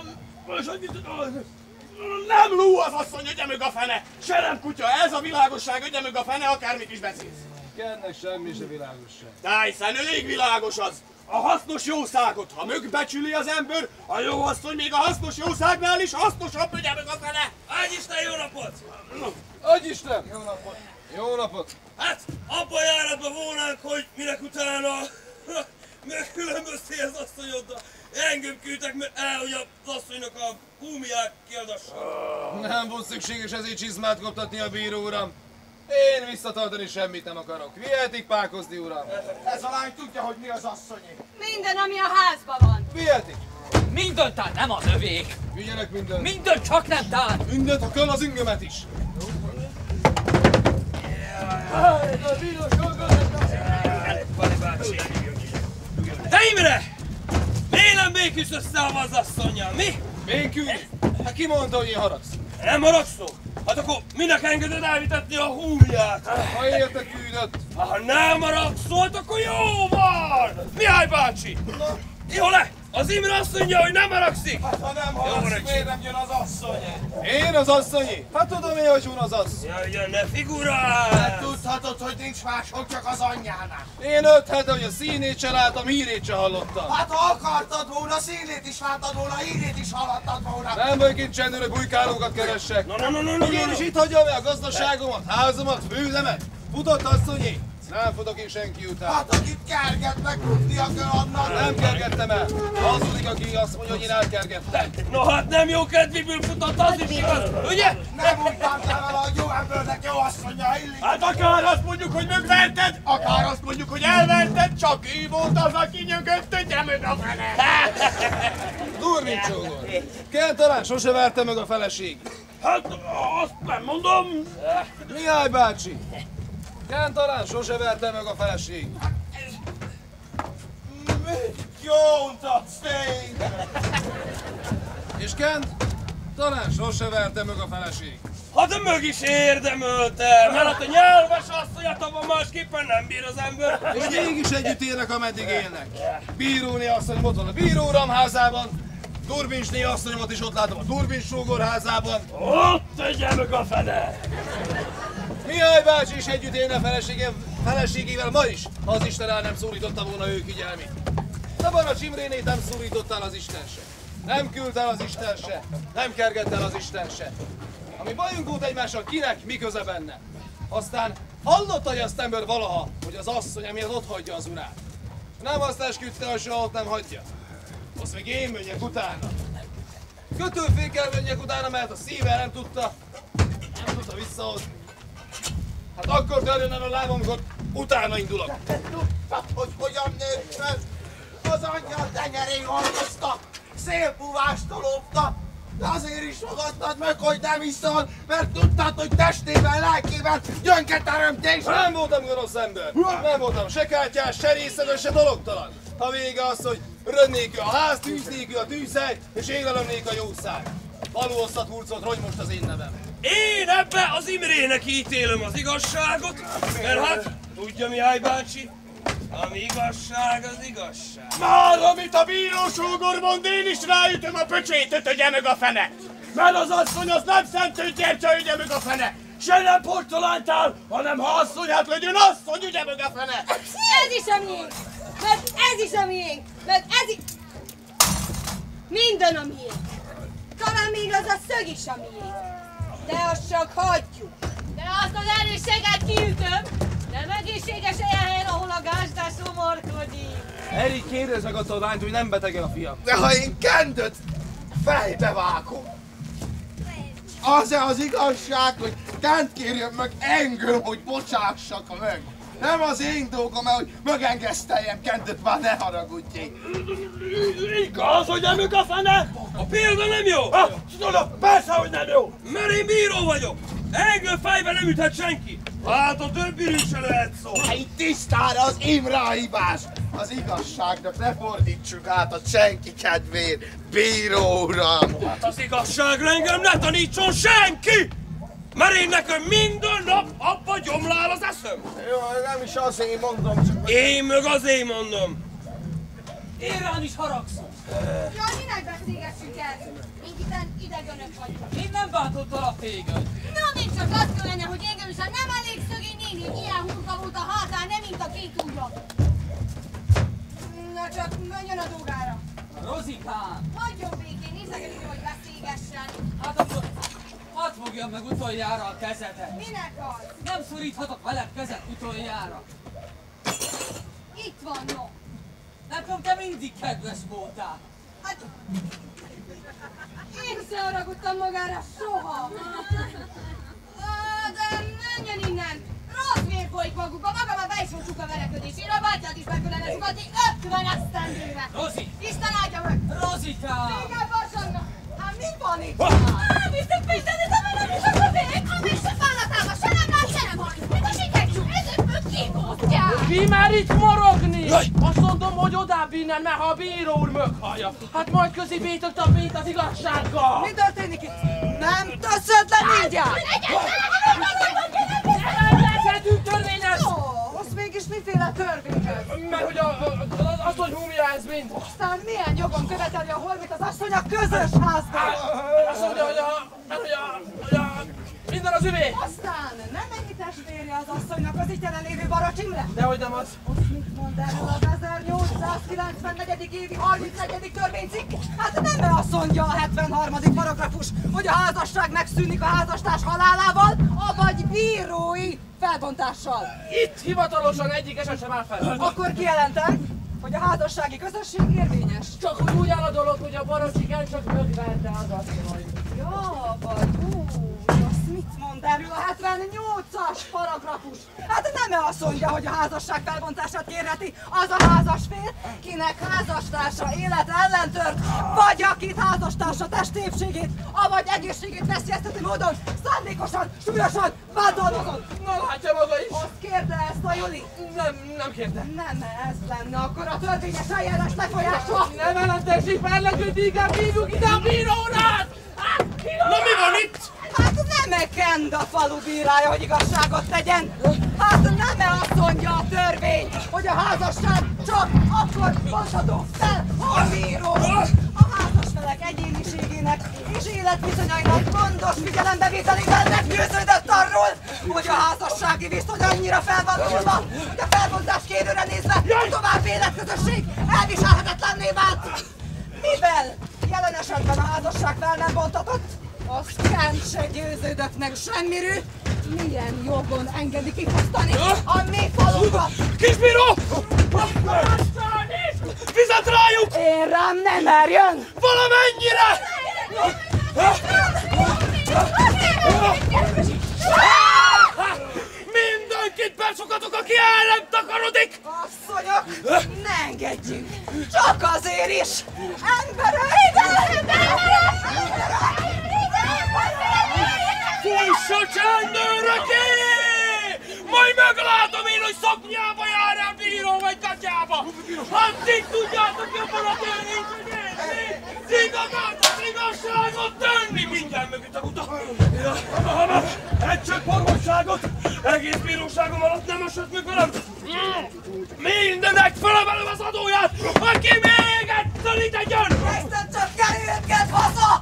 Nem ló az asszony, hogy emög a fene. Se nem kutya, ez a világosság, hogy emög a fene, akármit is beszélsz. Kennek semmi se világosság. Tájszen elég világos az. A hasznos jószágot, ha mög becsüli az ember, a jó asszony még a hasznos jószágnál is hasznosabb, hogy emög a fene. Ágy Isten, jó napot! Adj Isten! Jó napot! Jó napot! Hát, abban a járatban volnánk, hogy minek utána megkülönböztél az asszonyoddal. Engem küldtek el, hogy az asszonynak a húmiát kiadassa. Nem volt szükséges ezért csizmát koptatni a bíró uram. Én visszatartani semmit nem akarok. Vihetik pákozni, uram. Ez a lány tudja, hogy mi az asszonyé. Minden, ami a házban van. Vihetik. Mindent tán, nem az övék! Vigyenek mindent. Mindent csak nem tán! Mindent, ha kell, az ingemet is. Te Imre! Miért nem békülsz össze az asszonnyal, mi? Békülj? Hát ki mondta, hogy én haragszom? Nem haragszol? Hát akkor minek engeded elvitetni a húmiát? Ha érte küldött. Ha nem haragszol, akkor jó van! Mihály bácsi! Jó le! Az Imre azt mondja, hogy nem haragszik! Hát ha nem hallsz, miért nem jön az asszonyé? Én az asszonyi? Hát tudom én, hogy van az asszony. Jaj, jaj, ne figurálj! Hát tudhatod, hogy nincs máshol, csak az anyjánál. Én öt hete, hogy a színét se láttam, hírét se hallottam. Hát ha akartad volna, színét is láttad volna, hírét is hallottad volna. Nem vagyok itt csendőr, hogy bujkálókat keressek. Na, na, na, na, na, Hogy én is itt hagyjam el a gazdaságomat, házamat, főzemet. Futott asszonyi? Nem futok én senki után. Hát akit kerget, meg tudnia kell annak. Nem kergettem el. Hazudik, aki azt mondja, hogy én elkergettem. No hát nem jó kedvéből futott az is igaz, ugye? Nem úgy bántál vele, hogy jó embernek jó asszonya illik. Hát akár azt mondjuk, hogy megverted, akár azt mondjuk, hogy elverted, csak ő volt az, aki nyögött, hogy emög a fene. Durbin sógor. Kent talán sose verte meg a feleség. Hát azt nem mondom. Mihály bácsi. Kent talán sose verte meg a feleség. Mit gyóntatsz én? És Kent talán sose verte meg a feleség. Hát de mög is érdemelte, mert hát a nyelves asszonyat abban másképpen nem bír az ember. És mégis együtt élnek, ameddig élnek. Bíróné asszonyom ott van a bíró uram házában, Durbinsné asszonyomat is ott látom a Durbin sógor házában. Ott tegye meg a fene. Mihály bácsi is együtt élne a feleségével ma is, ha az Isten el nem szólította volna ő figyelmét. Szabad Imrénét nem szólított el az Isten se. Nem küldte el az Isten se. Nem kergette el az Isten se. Ami bajunk volt egymással, kinek mi köze benne? Aztán hallotta, hogy azt ember valaha, hogy az asszony emiatt ott hagyja az urát. Nem azt esküdte, hogy soha ott nem hagyja. Azt még én menjek utána. Kötőfékkel menjek utána, mert a szíve nem tudta. Nem tudta visszahozni. Hát akkor törjön a lábam, amikor utána indulok. Tudtad, hogy hogyan nőtt fel? Az anyja tenyerén hordozta, szélpuvástól lopta. De azért is fogadtad meg, hogy nem iszol, mert tudtad, hogy testében, lelkében gyönke teremtés. Nem voltam gonosz ember. Nem voltam se kátyás, se részegő, se dologtalan. Ha vége az, hogy rönn nélkül a ház, tűz nélkül a tűzhely, és élelem nélkül a jószág. Valóosztat hurcolt, rogy most az én nevem. Én ebbe az Imrének ítélem az igazságot, mert hát, tudja Mihály bácsi, ami igazság, az igazság. Már amit a bírósógor mond, én is ráütöm a pöcsétet, ögye meg a fene! Mert az asszony az nem szentő gyertya, ügye meg a fene! Se nem portolántál, hanem ha asszonyát legyen asszony, ügye meg a fene! Ez is a miénk! Mert ez is a miénk! Mert ez is... Minden a miénk! Talán még az a szög is a miénk! De azt csak hagyjuk! De azt az erősséget kiütöm! Nem egészséges olyan helyen, ahol a gázdás szomorkodik! Eri, kérdezz meg azt a lányt, hogy nem betegen a fiam. De ha én Kendöt fejbe vágom, az-e az igazság, hogy Kent kérjen meg engem, hogy bocsássak meg? Nem az én dolgom, hogy megengeszteljem Kendöt, már ne haragudjék. Igaz, hogy nem ők a fene? A példa nem jó! Ha, tudod, persze, hogy nem jó! Mert én bíró vagyok! Engem fejbe nem üthet senki! Hát a többiről se lehet szó! Itt tisztára az Imre hibás! Az igazságnak ne fordítsuk át a senki kedvéért, bíró uram! Hát az igazságra engem ne tanítson senki! Mert én nekem minden nap abba gyomlál az eszem! Jó, nem is azért mondom, csak... Én meg azért mondom! Én rám is haragszom. Jaj, minek beszélgessünk el? Minditen idegönök vagyunk. Én nem bántottalak téged. Na, még csak az kellene, hogy engem is a nem elég szögény néni, hogy ilyen hurka volt a hátán, nem mint a két ujja. Na csak menjön a dolgára. Rozikám! Hagyjon békén, nézzek elég, hogy beszélgessen. Hát akkor hadd fogjam meg utoljára a kezedet. Minek az? Nem szoríthatok veled kezet utoljára. Itt van, no. Nekem te mindig kedves voltál. Hát... Én se haragudtam magára soha. De menjen innen. Rossz vér folyik magukba, magamat be is hozzuk a verekedésére. A bátyát is meg kellene sugatni ötven esztendőre. Rozi! Isten áldja meg! Rozikám! Végel Barsangnak! Hát mi van itt? Ah, Mister Pisten, ez a velem is a vég! Amíg se fállatába, se nem lát, se nem hall! Biztosíthatjuk, ezekből kibúztják! Ki már itt morogni? Azt mondom, hogy odább innen, mert ha a bíró úr meghallja. Hát majd közibítok a pénzt az igazsággal. Mi történik itt? Nem teszed le mindjárt! Elvezetünk törvényes! Az mégis miféle törvényköz? Mert hogy a, a, azt, hogy múmia ez mind. Aztán milyen jogon követeli a holmit az asszony a közös házban? Azt mondja, hogy a, hogy a, hogy a minden az üvé. Aztán nem ennyi testvérje az asszonynak az itt jelenlévő Baracs Imre? Dehogy nem az. Azt mit mond erről az ezernyolcszázkilencvennegyedik évi harmincegyedik törvénycikk? Hát nem-e azt mondja a hetvenharmadik paragrafus, hogy a házasság megszűnik a házastárs halálával, avagy bírói felbontással? Itt hivatalosan egyik eset sem áll fel. Akkor kijelentem, hogy a házassági közösség érvényes. Csak hogy úgy áll a dolog, hogy a Baracs igen csak megverte az asszony. Ja, vagy ú, azt mit mond erről a hetvennyolcas paragrafus? Hát nem-e azt mondja, hogy a házasság felbontását kérheti az a házasfél, kinek házastársa élet ellen tört, vagy akit házastársa testépségét, avagy egészségét veszélyeztető módon, szándékosan, súlyosan vádolnozott. Na látja maga is. Azt kérte ezt a Juli? Nem, nem kérte. Nem ez lenne akkor a törvényes eljárás lefolyása? Nem elentessék már leküld, inkább hívjuk ide a bírónát! Na mi van itt? Hát nem-e Kend a falu bírája, hogy igazságot tegyen? Hát nem-e azt mondja a törvény, hogy a házasság csak akkor mondható fel, ha a bíró a házasfelek egyéniségének és életviszonyainak gondos figyelembevételével meggyőződött arról, hogy a házassági viszony annyira fel van nyúlva, hogy a felbontás kérőre nézve a tovább életközösség elviselhetetlenné vált. Mivel jelen esetben a házasság fel nem bontatott, azt Kent se győződött meg semmiről, milyen jogon engedi kifosztani a mi falunkat. Kisbíró! Vizet rájuk! Én rám nem merjön! Valamennyire! Mindenkit besokatok, aki el nem takarodik! Asszonyok, ne engedjünk! Csak azért is! Emberek! Fuss a csendőre ki! Majd meglátom én, hogy szoknyába jár el bíró vagy gatyába! Addig tudjátok jobban a törvényt, hogy én! Szigogat, szigogat! igazságot tenni! Mindjárt mögöttem utak! Egy csöpp orvosságot! Egész bíróságom alatt nem esett meg velem! Mindenek felemelem az adóját! Aki még egyszer ide jön! Isten csak kerülget haza!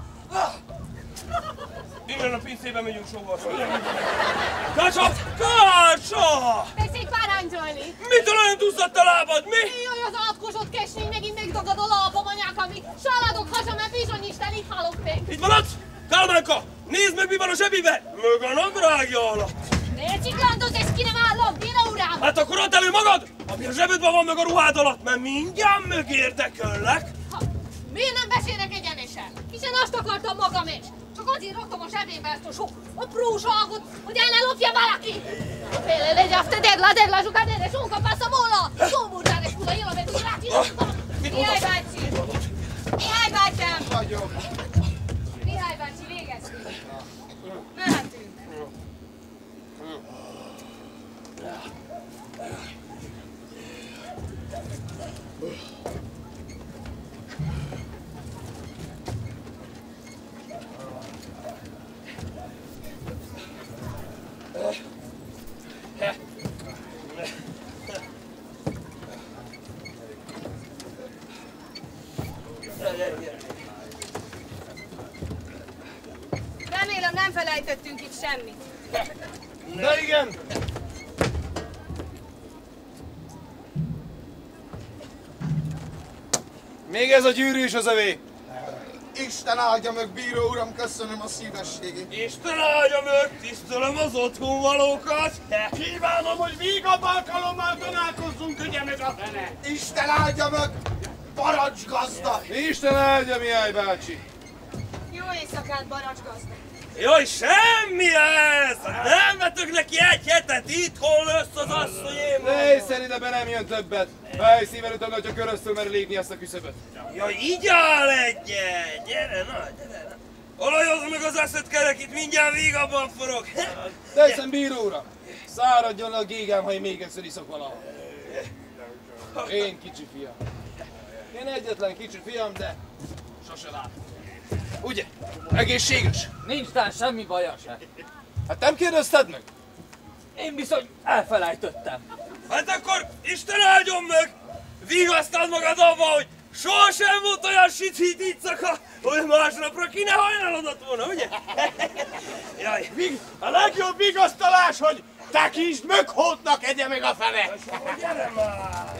Innen a pincébe megyünk sóval. Kácsa! Kácsa! Tessék párángyolni! Mitől olyan duzzadt a lábad, mi? Jaj, az átkosott kesnény megint megdagad a lábam, anyákám, mi sáladok haza, mert bizony Isten itt halok még. Itt maradsz? Kálmánka! Nézd meg, mi van a zsebibe! Mög a nadrágja alatt! Ne csiklandozz, ezt ki nem állom, bíró uram! Hát akkor add elő magad, ami a zsebedben van meg a ruhád alatt, mert mindjárt megérdeköllek! Ha, miért nem beszélek egyenesen? Hiszen azt akartam magam is. Csak azért raktam a zsebébe ezt a sok apróságot, hogy el ne lopja valaki! Féle legyen, te dedla, dedla, zsuká, dedla, sonka, passza volna! Szómúrtál, és kuda, jön a betű, láti, Mihály bácsi! Mihály bátyám! Vagyok. Mihály bácsi, végeztünk. Mehetünk. Remélem nem felejtettünk itt semmit. De igen! Még ez a gyűrű is az övé! Isten áldja meg, bíró uram, köszönöm a szívességét. Isten áldja meg, tisztelem az otthonvalókat! Kívánom, hogy vígabb alkalommal találkozzunk, ugye meg a fene! Isten áldja meg, Baracs gazda! Isten áldja, Mihály bácsi! Jó éjszakát, Baracs gazda! Jaj, semmi ez! Nem vetök neki egy hetet, itthon lesz az asszonyém! Ne hiszen ide be nem jön többet! Fejszíven utána, hogyha köröztől mer lépni ezt a küszöböt. Jaj, így áll egyet! Gyere, na, gyere, na! Olajozd meg az eszed kerekit, mindjárt vígabban forog! De hiszen bíró uram, száradjon le a gégám, ha én még egyszer iszok valahol. Én kicsi fiam. Én egyetlen kicsi fiam, de sose látom. Ugye? Egészséges? Nincs tán semmi baja se. Hát nem kérdezted meg? Én bizony elfelejtettem. Hát akkor Isten áldjon meg! Vigasztald magad abba, hogy sohasem volt olyan sicit itszaka, hogy másnapra ki ne hajnalodott volna, ugye? Jaj. A legjobb vigasztalás, hogy tekítsd möghódnak, egye meg a fene! Gyere már!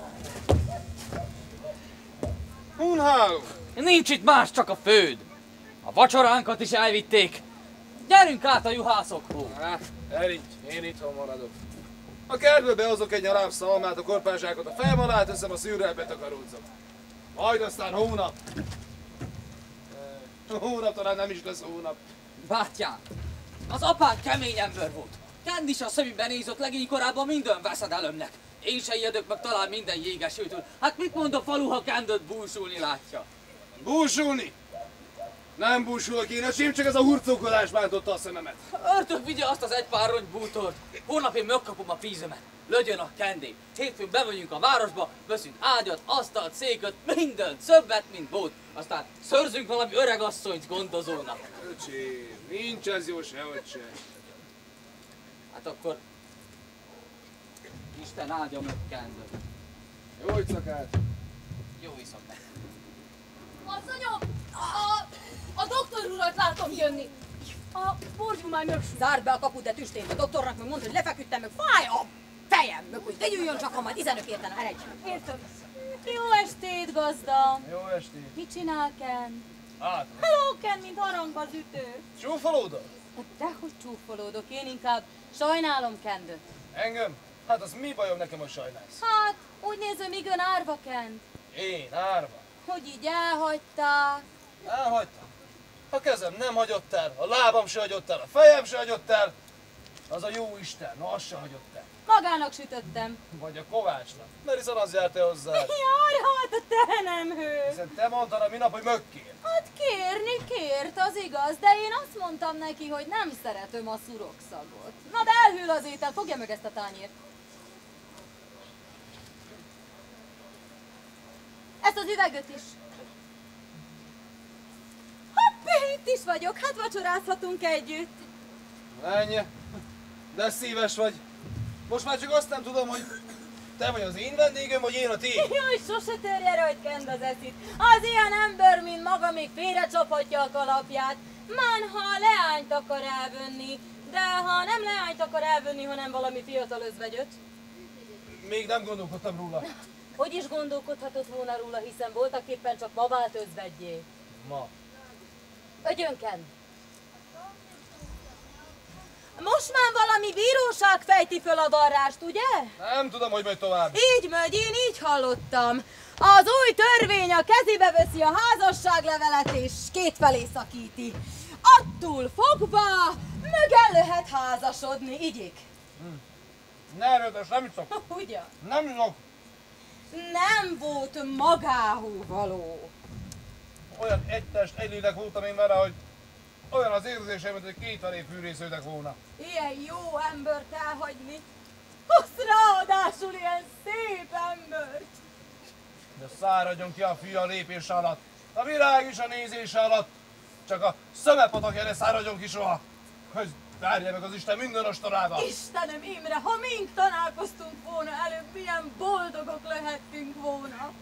Unháló! Nincs itt más, csak a főd. A vacsoránkat is elvitték. Gyerünk át a juhászokhoz. Hát, erincs, én itthon maradok. A kertbe behozok egy nyaláb szalmát, a korpázsákot, a fejmalát, összem a szűrrel betakaródzom. Majd aztán hónap. Hónap talán nem is lesz hónap. Bátyám, az apánk kemény ember volt. Kend is a szemüben nézott legény korábban minden veszedelemnek. Én se ijedök meg talán minden jégesőtől. Hát mit mond a falu, ha Kendöt búsulni látja? Búsulni? Nem búsulok én, sem csak ez a hurcolkodás bántotta a szememet. Örtök vigye azt az egy pár rongy bútort. Holnap én megkapom a fízemet. Lögyön a kendé. Hétfőn bemegyünk a városba, veszünk ágyat, asztalt, széköt, mindent, szöbbet, mint bót. Aztán szörzünk valami öregasszonyt gondozónak. Öcsém, nincs ez jó sehogy se. Hát akkor Isten áldja meg Kendöt. Jó éjszakát! Jó éjszakát! Asszonyom, a, a doktor urat látom jönni. A borgyú már mögsül. Zárd be a kaput, de tüstént. A doktornak meg mondta, hogy lefeküdtem, meg fáj a fejem. Meg hogy tegyüljön csak, ha majd tizenöt érten eredj. Értem. Jó estét, gazda. Jó estét! Mit csinál Ken? Hát, Hello, Ken, mint harangba az ütő. csúfolódott? Dehogy csúfolódok, én inkább sajnálom Kendöt. Engem? Hát az mi bajom nekem, hogy sajnálsz? Hát, úgy nézem, igen árva Kent. Én, árva. Hogy így elhagyták. Elhagytam. A kezem nem hagyott el, a lábam se hagyott el, a fejem se hagyott el. Az a jó Isten, na az se hagyott el. Magának sütöttem. Vagy a Kovácsnak, mert hiszen az járt -e hozzá. Jaj, hát a te nem hő. Hiszen te mondtad a minap, hogy mögkér. Hát kérni kért, az igaz, de én azt mondtam neki, hogy nem szeretem a szurokszagot. Na de elhűl az étel, fogja meg ezt a tányért. Ezt az üveget is. Itt is vagyok, hát vacsorázhatunk együtt. Ennyi. De szíves vagy. Most már csak azt nem tudom, hogy te vagy az én vendégem, vagy én a tiéd. Jaj, sose törje rajtkend az eszit. Az ilyen ember, mint maga, még félrecsaphatja a kalapját. Mán, ha leányt akar elvönni, de ha nem leányt akar elvönni, hanem valami fiatal özvegyöt. Még nem gondolkodtam róla. Hogy is gondolkodhatott volna róla, hiszen voltak éppen csak ma vált özvegyé. Ma. Ögyönken. Most már valami bíróság fejti föl a varrást, ugye? Nem tudom, hogy megy tovább. Így megy, én így hallottam. Az új törvény a kezébe veszi a házasságlevelet és kétfelé szakíti. Attól fogva mögel lehet házasodni, igyik. Hm. Ne erőtes, nem iszok. Ugyan? Nem iszok. Nem volt magához való. Olyan egy test, egy lélek voltam én vele, hogy olyan az érzésem, mint hogy kétfelé fűrésződtek volna. Ilyen jó embert elhagyni. Az ráadásul ilyen szép embert. De száradjon ki a fia lépés alatt. A virág is a nézés alatt. Csak a szömepatakja ne száradjon ki soha. Hogy várja meg az Isten minden ostorába. Istenem Imre, ha mink találkoztunk volna előbb, milyen boldogok lehettünk volna.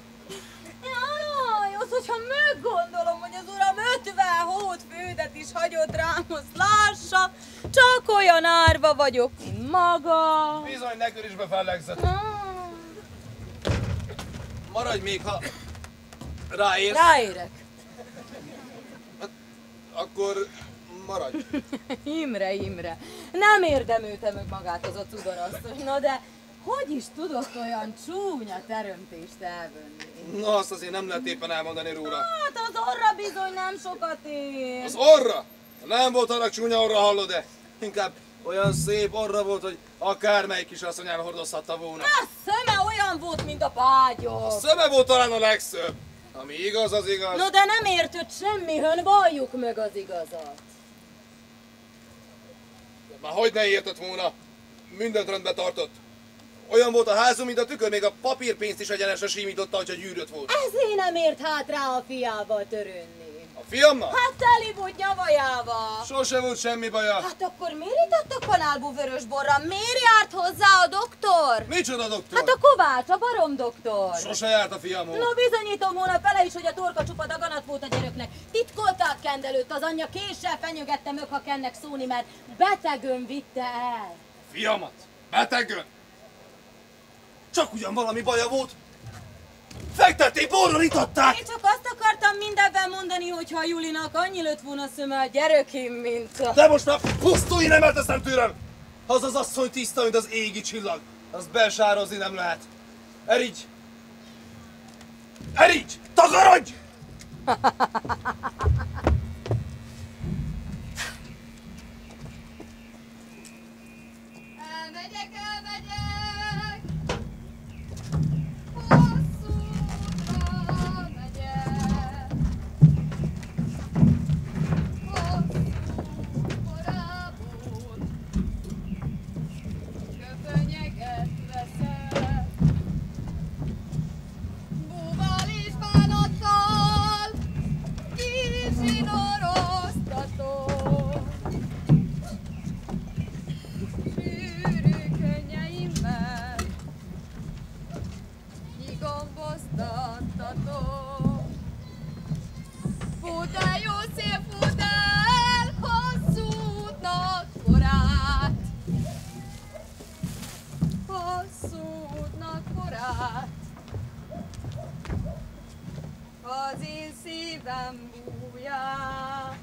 Jaj, az, hogyha meggondolom, hogy az uram ötven hót földet is hagyott rám, azt lássa, csak olyan árva vagyok, mint maga. Bizony, neked is befellegzett. Maradj még, ha ráérsz. Ráérek. Akkor maradj. Imre, Imre, nem érdemülte meg magát az a cudarasszony, na de hogy is tudott olyan csúnya teremtést elvenni? Na, azt azért nem lehet éppen elmondani róla. Hát az orra bizony nem sokat ér. Az orra? Nem volt annak csúnya orra, hallod-e? Inkább olyan szép orra volt, hogy akármelyik kisasszony elhordozhatta volna. A szeme olyan volt, mint a págyok. A szeme volt talán a legszebb. Ami igaz, az igaz. No de nem értött semmihön, valljuk meg az igazat. Már hogy ne értett volna? Mindent rendbe tartott. Olyan volt a házunk, mint a tükör, még a papírpénzt is egyenesre simította, hogyha gyűrött volt. Ezért nem ért hát rá a fiával törődni. A fiammal? Hát teli volt nyavajával. Sose volt semmi baja. Hát akkor miért itt a kanálból vörös borra? Miért járt hozzá a doktor? Micsoda doktor? Hát a Kovács, a barom doktor. Sose járt a fiamhoz. No bizonyítom volna fele is, hogy a torka csupa daganat volt a gyereknek. Titkolták kend előtt, az anyja késsel fenyögette meg, ha kennek szólni, mert betegön vitte el. Fiamat? Betegön? Csak ugyan valami baja volt. Fektették, borra itatták! Én csak azt akartam mindenben mondani, hogy ha Julinak annyi lőtt volna szöme a gyerekim, mint a... De most már pusztulj, nem elteszem tőlem! Az az asszony tiszta, mint az égi csillag. Azt belsározni nem lehet. Erigy! Erigy! Takarodj! Elmegyek, elmegyek! Hosszú útra megyek! Hosszú korából köpönyeket veszek! Búval és bánattal kizsinoroztatom! Sűrű könnyeimmel nyigomboztattatom. Fut el, jó szél, fut el, hosszú útnak korát. Hosszú útnak korát. Az én szívem búját.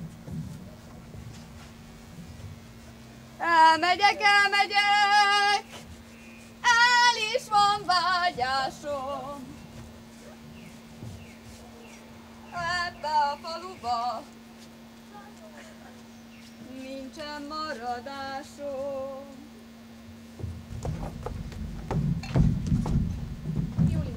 Elmegyek, elmegyek, el is van vágyásom. Ebbe a faluba nincsen maradásom. Juli.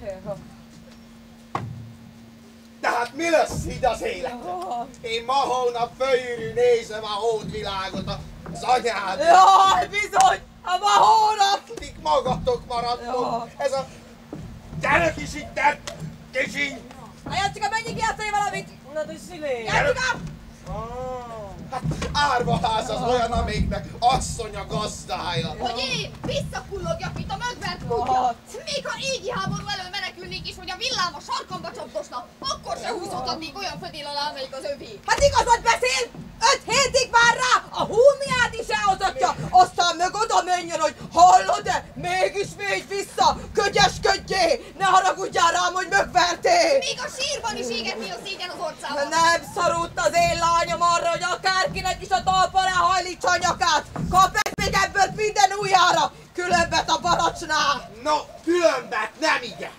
De hát mi lesz így az élet? Én ma hónap fölülről nézem a hódvilágot, az anyád. Jaj, bizony! A ma hónap! Tik magatok maradtok. Ez a gyerek is itt, kisiny! Jacska, menjünk játszani valamit! Na de szilé! Jacska! Hát árvaház az olyan, amelyiknek asszony a gazdája. Hogy én visszakullogjak, mint a mögvert kutya. Még ha égi háború elől menekülnék is, hogy a villám a sarkamba csapdosna, akkor se húzódhatnék olyan födél alá, amelyik az övé. Hát igazat beszél! Öt hétig vár rá! A húmiát is elhozatja! Aztán meg oda menjen, hogy hallod-e? Mégis védj vissza! Kögyesködjé! Ne haragudjál rám, hogy megverték! Még a sírban is égetni a szégyen az orcában. Nem szorult az én lányom arra, hogy akárkinek is a talpa alá hajlítsa a nyakát! Kapek még ebből minden ujjára! Különbet a baracsnál! No, különbet nem igen.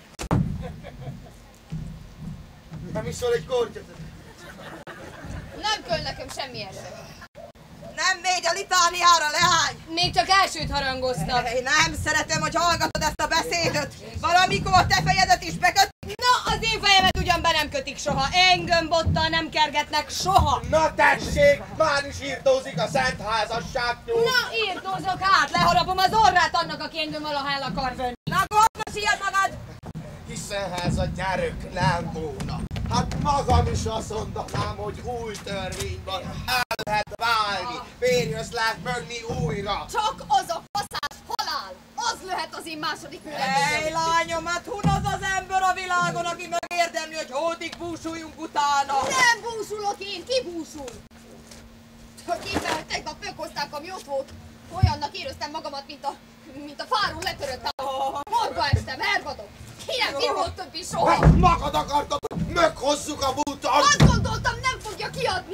Nem is szól egy kortyot. Nem kell nekem semmi erre. Nem megy a litániára, leány! Még csak elsőt harangoztam. Én nem szeretem, hogy hallgatod ezt a beszédet! Valamikor te fejedet is beköt... Na, az én fejemet ugyan be nem kötik soha. Engem bottal nem kergetnek soha. Na tessék, már is írtózik a szent házasságtól. Na, írtózok hát, leharapom az orrát annak, aki engem valaha el akar venni. Na, gondos ilyet magad! Hiszen ez a gyerek nem volna. Hát magam is azt mondanám, hogy új törvény van. El lehet válni, férjhez lehet menni újra. Csak az a faszás halál, az lehet az én második Ej, üleményem. lányom, hát hun az az ember a világon, aki megérdemli, hogy hódig búsuljunk utána? Nem búsulok én, ki búsul? Hogy képzel, hogy tegnap meghozták, ami ott volt, olyannak éreztem magamat, mint a, mint a fáról letörött állat. Mondva estem, hervadok. Ilyen film volt többi soha. Hát magad akartad, hogy meghozzuk a bútot. Azt gondoltam, nem fogja kiadni.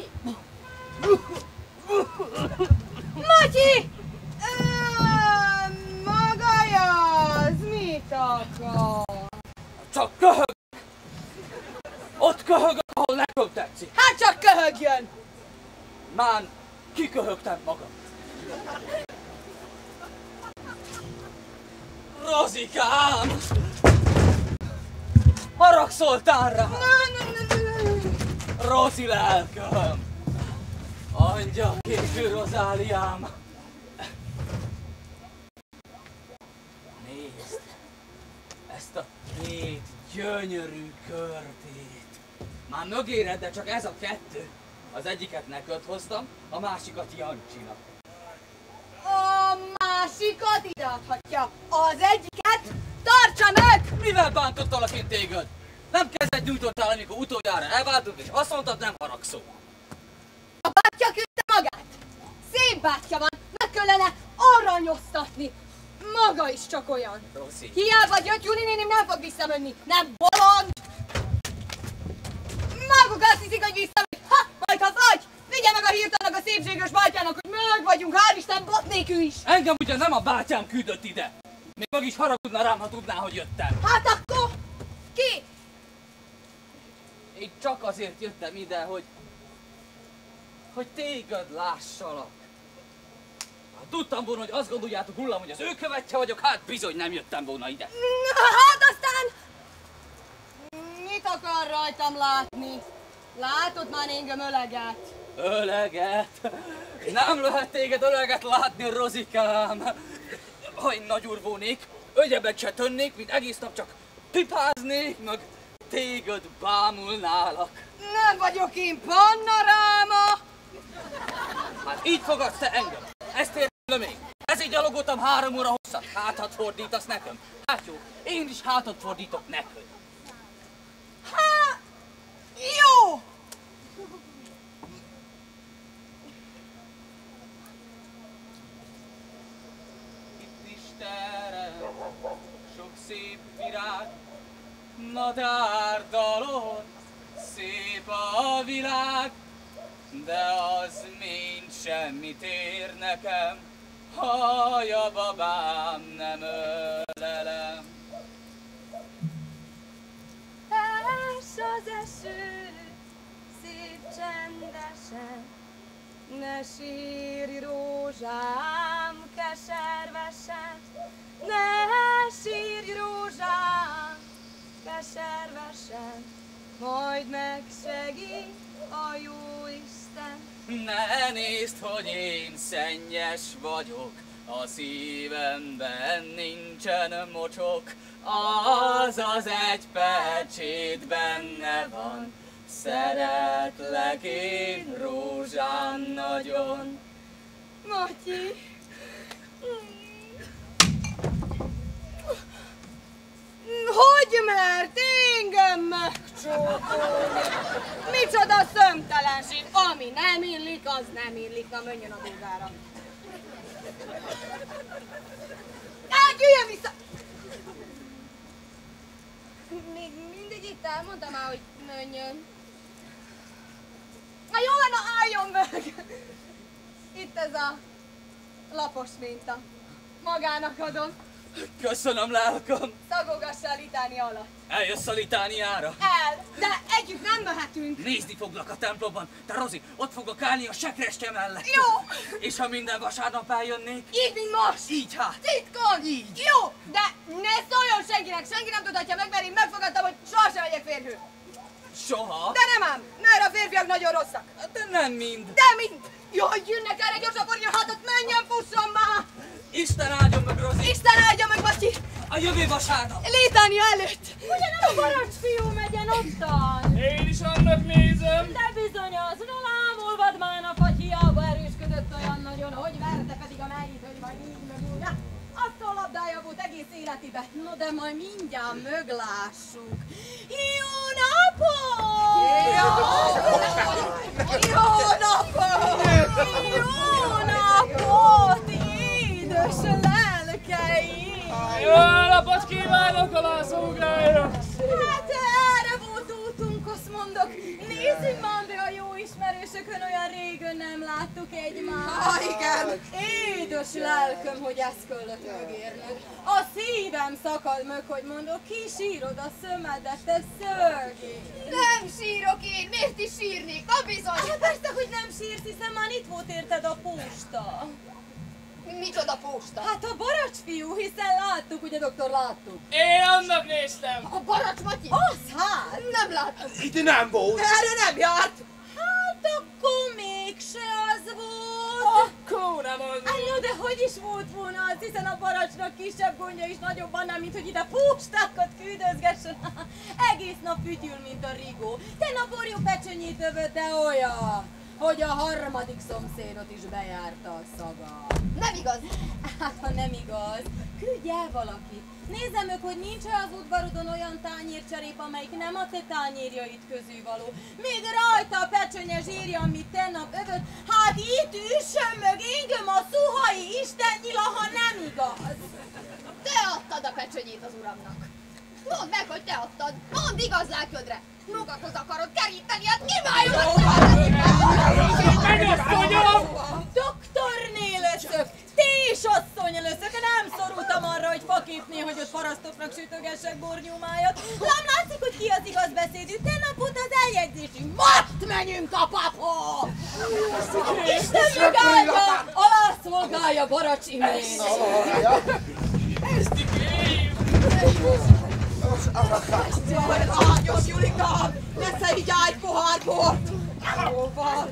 Matyi! Ö, maga az, mit akar? Csak köhög! Ott köhögök, ahol nekem tetszik. Hát csak köhögjön! Mán, kiköhögtem magam. Rozikám! Haragszoltál rá! Rozi lelköm! Angyalképű Rozáliám! Nézd! Ezt a két gyönyörű körtét! Már mögéred, de csak ez a kettő. Az egyiket neked hoztam, a másikat Jancsinak. A másikat ideadhatja. Az egyiket tartsa meg! Mivel bántottalak én téged? Nem kezdett nyújtottál, amikor utoljára elváltunk, és azt mondtad, nem haragszol. A bátyja küldte magát. Szép bátyja van, meg kellene aranyoztatni. Maga is csak olyan. Rozi. Hiába Gyötyúli nénim nem fog visszamenni. Nem bolond! Maguk azt hiszik, hogy visszamegy. Ha, majd ha vagy! Vigye meg a hírt annak a szépséges bátyának, hogy meg vagyunk, hál' Isten, bot nélkül is. Engem ugye nem a bátyám küldött ide. Még meg is haragudna rám, ha tudná, hogy jöttem. Hát akkor ki? Én csak azért jöttem ide, hogy... hogy téged lássalak. Ha tudtam volna, hogy azt gondoljátok rólam, hogy az ő követje vagyok, hát bizony nem jöttem volna ide. Na, hát aztán... Mit akar rajtam látni? Látod már engem öleget? Öleget? Nem lehet téged öleget látni, Rozikám. Ha én nagyúr volnék, ögyebet se tönnék, mint egész nap csak pipáznék, meg téged bámulnálak. Nem vagyok én panoráma! Hát így fogadsz te engem. Ezt értem még. Ezért gyalogoltam három óra hosszat. Hátat fordítasz nekem. Hát jó, én is hátat fordítok neked. Há, jó! Itt is terem, sok szép virág, madárdalon, szép a világ, de az mind semmit ér nekem, ha a babám nem ölelem. Es az eső, szép csendesen, ne sírj rózsám keservesen, ne sírj rózsám keservesen, majd megsegít a jó Isten. Ne nézd, hogy én szennyes vagyok, a szívemben nincsen mocsok, Az az egy pecsét benne van, szeretlek én, rózsám nagyon. Matyi! Hogy mert engem megcsókolni? Micsoda szömtelenség! Ami nem illik, az nem illik. Na, menjön a dolgára. Á, jöjjön vissza! Még mindig itt elmondtam már, hogy menjön. Na jó, na álljon meg! Itt ez a lapos minta. Magának adom. Köszönöm, lelköm. Szagogassa a litánia alatt. Eljössz a litániára? El, de együtt nem mehetünk. Nézni foglak a templomban. Te, Rozi, ott fogok állni a sekrestye mellett. Jó. És ha minden vasárnap eljönnék? Így, mint most. Így hát. Titkon. Így. Jó, de ne szóljon senkinek. Senki nem tudhatja meg, mert én megfogadtam, hogy sohasem legyek férfiú. Soha? De nem ám, mert a férfiak nagyon rosszak. De nem mind. De mind. Jaj, jönnek erre gyorsabban, hogy a hátat menjen, fusson már. Isten áldjon meg, Rozi. Isten áldja meg, Matyi. A jövő vasárnap. Litánia előtt. Ugye nem a baracs fiú megyen ottan? Én is annak nézem. De bizony az, rólám olvadmának, hogy hiába erősködött olyan nagyon, hogy verte pedig a melyit, hogy majd így meg úgy. Hát, azt a labdája volt egész életében. No, de majd mindjárt möglássuk. Jó napot! Jó napot! Jó napot, édes lelkeim! Jó napot kívánok a lászlógára! Hát erre volt útunk, azt mondok. Nézzük már be a jó ismerősökön, olyan régen nem láttuk egymást. Ah, igen. Édes lelköm, hogy ezt kellett megérned. A szívem szakad meg, hogy mondok, kisírod a szömedet, te szörnyű. Nem sírok én, miért is sírnék? Na bizony! Hát persze, hogy nem sírsz, hiszen már itt volt érted a posta. Micsoda posta? Hát a baracs fiú, hiszen láttuk, ugye doktor, láttuk. Én annak néztem. A baracs Matyi? Az hát! Nem láttam. Itt nem volt. Erre nem járt. Hát akkor mégse az volt. Akkor nem az. Hát no, de hogy is volt volna az, hiszen a baracsnak kisebb gondja is nagyobb annál, mint hogy ide postákat küldözgessen. Egész nap fütyül, mint a rigó. Te a borjú pecsönyét övöd, de olyan, hogy a harmadik szomszédot is bejárta a szaga. Nem igaz. Hát, ha nem igaz, küldj el valakit. Nézzem meg, hogy nincs az udvarodon olyan tányércserép, amelyik nem a te tányérjaid közül való. Még rajta a pecsönye zsírja, amit tennap övöd. Hát itt üssön meg engem a szuhai istennyila, ha nem igaz. Te adtad a pecsönyét az uramnak. Mondd meg, hogy te adtad. Mondd igaz lelködre. Magakhoz akarod keríteni, hát kimálljon a Megasszonyom! Doktorné leszök, ti is asszony leszök, nem szorultam arra, hogy faképnél, hogy ott parasztoknak sütögessek bornyúmájat. Lám látszik, hogy ki az igaz beszédű, te napot az eljegyzésünk. Most menjünk a paphoz! Isten megáldja, alá szolgálja Baracsi néni. Jaj, ágyos, Julika! Nesze így egy pohár bort! Jó van!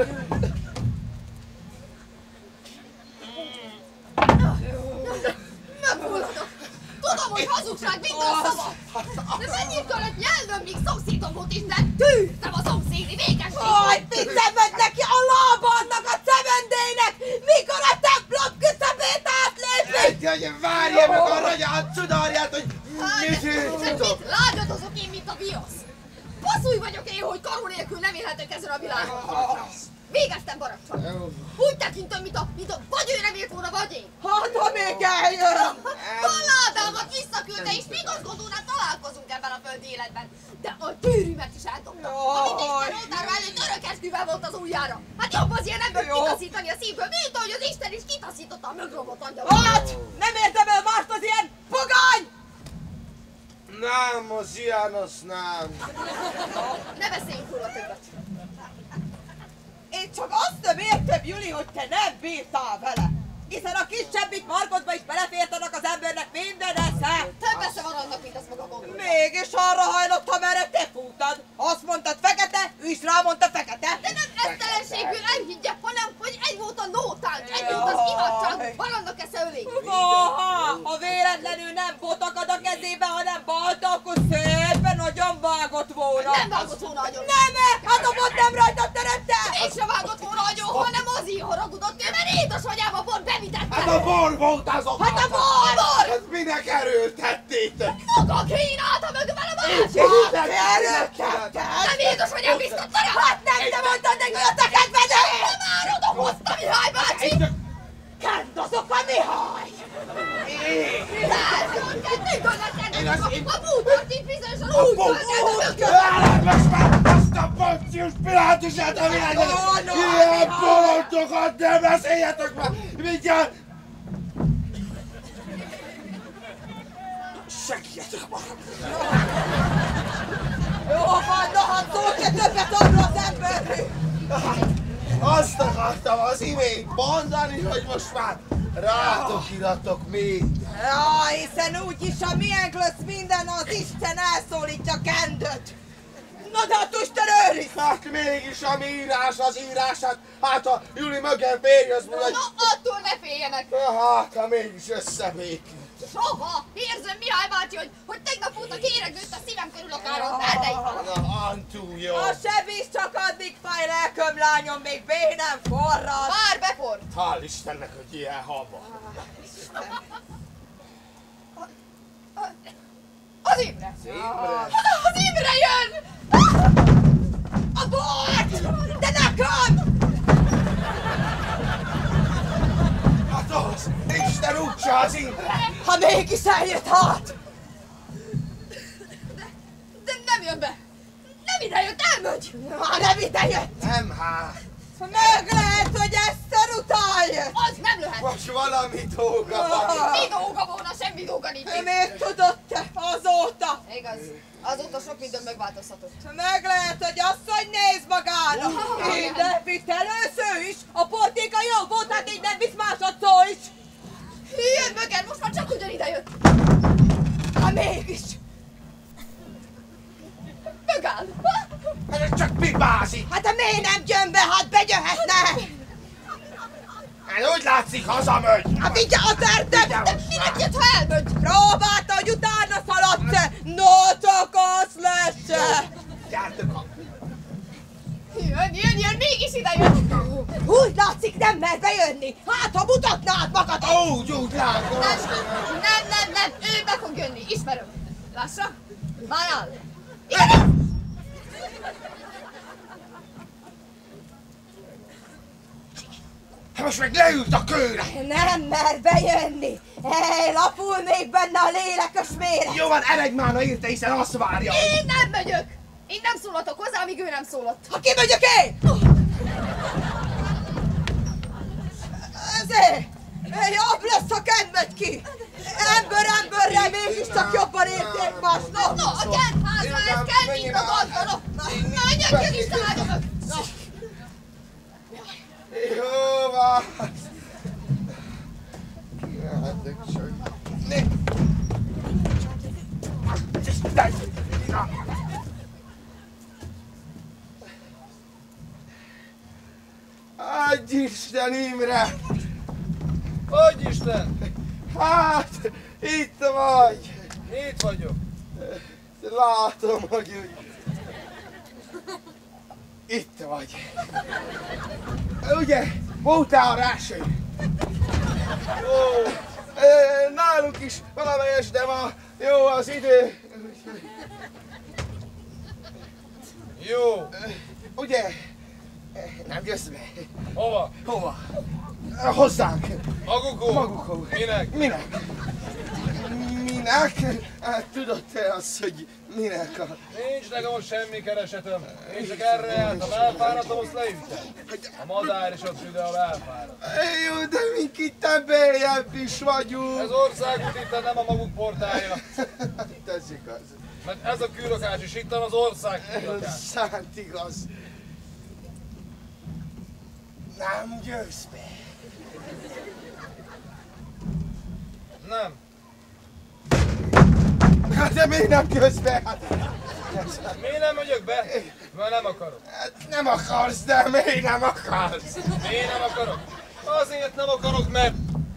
Megfulladok. Tudom, hogy hazugság minden szava. De mennyit kellett nyelvöm, míg szomszédom volt is, de tűrtem a szomszédi végességét. Jaj, mit szemed neki a lábadnak a szemendének, mikor a templom küszöbét átlépik! Hogy várja meg arra, hogy a cudarját, hogy mit Mit lágyadozok én, mint a viasz? Passzúj vagyok én, hogy karó nélkül nem élhetek ezen a világon. Végeztem baracsal. Úgy tekintem, mint a, mint a vagy ő nem élt volna, vagy én. Hát, ha még eljön! A ládámat visszaküldte, és még azt gondolná, találkozunk ebben a földi életben. De a gyűrűmet is eldobtam. Amit Isten oltára előtt örök esküvel volt az ujjára. Hát jobb az ilyen embert kitaszítani a szívből, mint ahogy az Isten is kitaszította a mögrobott angyalot. Hát, nem értem el mást az ilyen pogány! Nem, az ilyen, az nem. Ne beszéljünk róla többet. Én csak azt nem értem, Juli, hogy te nem bírtál vele. Hiszen a kisebbik markodba is belefértenek az embernek minden esze. Több esze van annak, mint azt maga gondolja. Mégis arra hajlott, amerre te futad. Azt mondtad fekete, ő is rámondta fekete. De nem esztelenségből elhiggye, hanem, hogy egy volt a nótánk, egy volt az imatság, van annak esze ölék. Oha, ha véletlenül nem botakad a kezébe, volna. Nem vágott volna agyon. Nem, hát a bot nem rajtad teremte. Mégse vágott volna agyon, hanem az így haragudott ő, mert édesanyába bort bevitette. Hát a bor volt az a Hát a bor! bor! Hát minek erőltettétek? Maga kínálta meg vele a Minek erőltetted? Nem édesanyám biztotta rá! Hát nem, te mondtad neki, hogy a kedvedő! De már odahozta Mihály bácsi! Kend azok a Mihály! Lászlót kell tűkölnek a bútort itt bizonyosan úgy töltett! Most már azt a Pontius Pilátusát a világon! Ilyen bolondokat nem beszéljetek már! Mindjárt! Segítjetek magam! Jó van, na hát szólj se többet arra az emberről! Azt akartam az imént mondani, hogy most már rátok iratok még. Ja, hiszen úgyis a miénk lesz minden, az Isten elszólítja Kendöt. Na de hát Isten őriz! Hát mégis a mi írás az írását, hát a Juli mögön férjöz Na, hogy... na, attól ne féljenek! Hát, ha mégis összevékül. Soha! Érzem Mihály bácsi, hogy, hogy tegnap óta kéregőtt a szívem körül akár az erdei alatt. Na, Antú, jó. A sevis csak addig fáj, lelköm lányom, még bénem forrad. Már beforrt! Hál' Istennek, hogy ilyen haba. Az Imre! Az Imre jön! A bort! De nekem! Hát az, Isten úgyse az Imre. Ha mégis eljött hát! De, de nem jön be! Nem ide jött, elmegy! Ha nem ide jött! Nem hát. Meg lehet, hogy Eszter után jött! Az nem lehet! Most valami dolga van. Mi dolga volna, semmi dolga nincs! Miért tudod te azóta? Igaz, azóta sok minden megváltozhatott. Meg lehet, hogy asszony néz magának! Ide vitt először is! A portéka jó volt, hát így nem visz másodszor is! Jön mögön, most már csak ugyan ide jött! Ha mégis! Mögán! Hát ez csak pipázik. Hát de miért nem jön be, hát bejöhetne? Hát úgy látszik, hazamegy. Hát vigyázz, erdem! De minek jött, ha elmegy? Próbálta, hogy utána szaladsz-e? No, csak az lesz-e! Gyártok a... Jön, jön, jön, mégis ide jött! Úgy látszik, nem mer bejönni! Hát, ha mutatnád magad! Úgy, úgy látom. Nem, nem, nem, nem, ő be fog jönni, ismerem. Lássa, már áll. Igen! Hát most meg leült a kőre. Nem mer bejönni! Hely, lapul még benne a lélekes mére! Jó van, eredj már, na írta, hiszen azt várja. Én nem megyök! Én nem szólhatok hozzá, amíg ő nem szólott. Ha kimegyek én! Ezért! Jobb lesz, ha Kend megy ki! Ember emberrel mégiscsak jobban érték másnak! No, a Kend házra, ez kell mind a gondolom! Menjek ki, Isten áldja meg! Jó van. Királyadok csak. Né! Adj Isten, Imre! Adj Isten! Hát, itt vagy! Itt vagyok. Látom, hogy úgy... Itt vagy. Ugye, voltál ráső? Ó, Náluk is valamelyes, de ma jó az idő. jó. Ugye, nem jössz be? Hova? Hova? Hozzánk. Magukhoz? Magukhoz. Minek? Minek? Minek? Hát tudod te azt, hogy minek a... Nincs nekem most semmi keresetem. Én csak erre jártam, elfáradtam, azt leütem. A madár is ott ide, a elfáradt. Jó, de mink itt beljebb is vagyunk. Ez országút itt nem a maguk portálja. Ez igaz. Mert ez a kőrakás is itt az ország kőrakás. Szánt igaz. Nem jössz be. Nem. Hát de miért nem jössz be? Hát, Miért nem megyek be? Mert nem akarok. hát nem akarsz, de miért nem akarsz? Miért nem akarok? Azért nem akarok, mert...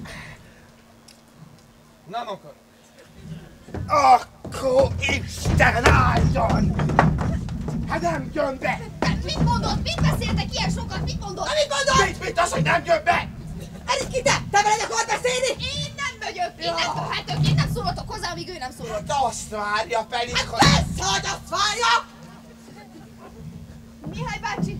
Nem akarok. Akkor Isten áldjon! Hát nem jön be! Mit mondod? Mit beszéltek ilyen sokat? Mit mondod? Mit mondod? Mit, mit az, hogy nem jön be? Eriki, te! Te veled akart beszélni? Én nem vagyok, én nem tehetek, én nem szólhatok hozzá, amíg ő nem szólott. Hát azt várja pedig, Hát hogy... persze, hogy azt várja! Mihály bácsi?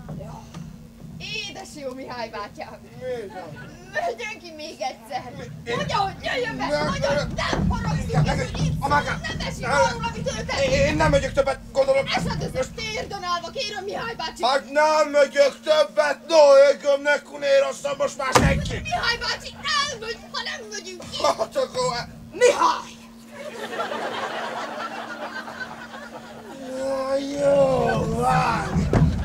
Édes jó Mihály bátyám. Menjön ki még egyszer. Mondja, hogy jöjjön be, mondja, hogy nem haragszik, és itt szól, nem esik arról, amit ő tett. Én nem megyek többet, gondolom. Esedezes térdön állva, kérem Mihály bácsi. Hát nem megyek többet, no, égöm ne kunérozzam most már senki. Mihály bácsi, elmegy, ha nem megyünk ki. Hát akkor... Mihály! Jó, van.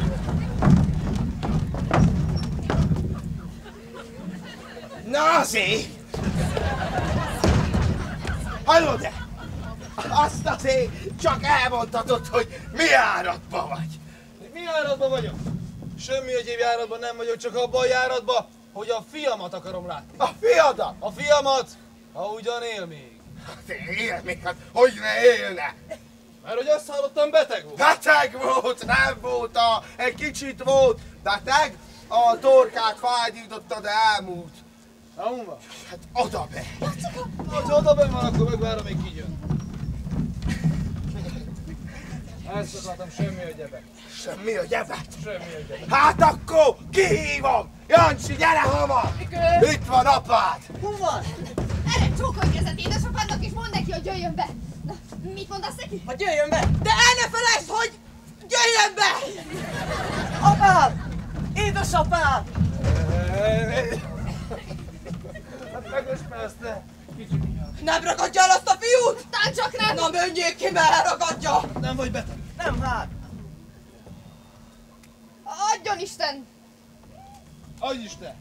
Na azért! Hallod de? Azt azért csak elmondhatod, hogy mi áratban vagy. Mi járatban vagyok? Semmi egyéb járatban nem vagyok, csak abban a járatban, hogy a fiamat akarom látni. A fiadat? A fiamat, ha ugyan él még. Hát él még, hát hogy ne élne? Mert hogy azt hallottam, beteg volt. Beteg volt, nem volt, a, egy kicsit volt. Beteg, a torkát fájdította, de elmúlt. Amun van? Hát oda be. Ha oda benn van, akkor megvárom, még kijön. Ezt akartam, semmi a gyebek. Semmi a gyebet. Semmi a gyebek. Hát akkor kihívom! Jancsi, gyere hamar! Mikor? Itt van apád! Hol van? Erre csókolj kezet édesapádnak, és mondd neki, hogy jöjjön be. Na, mit mondasz neki? Hogy jöjjön be! De el ne felejtsd, hogy jöjjön be! Apám! Édesapám! Hát megismersz, kicsi miatt. Nem ragadja el azt a fiút! Tán csak nem! Na menjék ki, mert elragadja! Nem vagy beteg. Nem hát! Adjon Isten! Adj is te.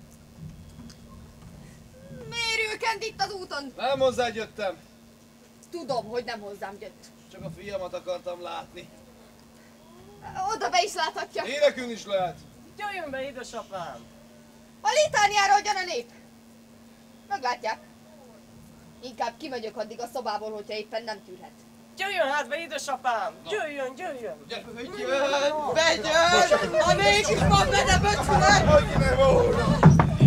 Miért őkent itt az úton? Nem hozzád jöttem. Tudom, hogy nem hozzám jött. Csak a fiamat akartam látni. Oda be is láthatja. Énekünk is lehet. Jöjjön be, édesapám! A litániára ugyan a nép. Meglátják. Inkább kimegyök addig a szobából, hogyha éppen nem tűrhet. Jöjjön hát be, édesapám! Jöjjön, jöjjön! Jöjjön! Vegyön! Ha mégis van benne böcsület! Hogy ne volna!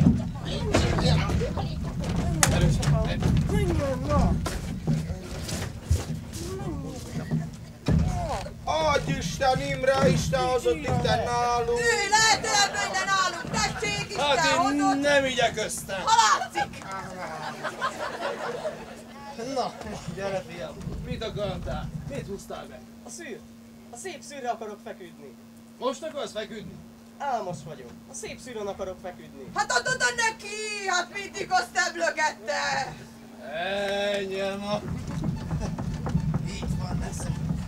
Adj Isten, Imre, Isten hozott Isten nálunk! Ő lehetőleg minden nálunk! Tessék, Isten Hát én hozott! nem igyekeztem. Ha látszik! Na, gyere fiam, mit akartál? Mit húztál be? A szűr. A szép szűrre akarok feküdni. Most akarsz feküdni? Álmos vagyok. A szép szűrön akarok feküdni. Hát adod neki! Hát mindig azt emlögette! Ennyi ma. Itt van, lesz.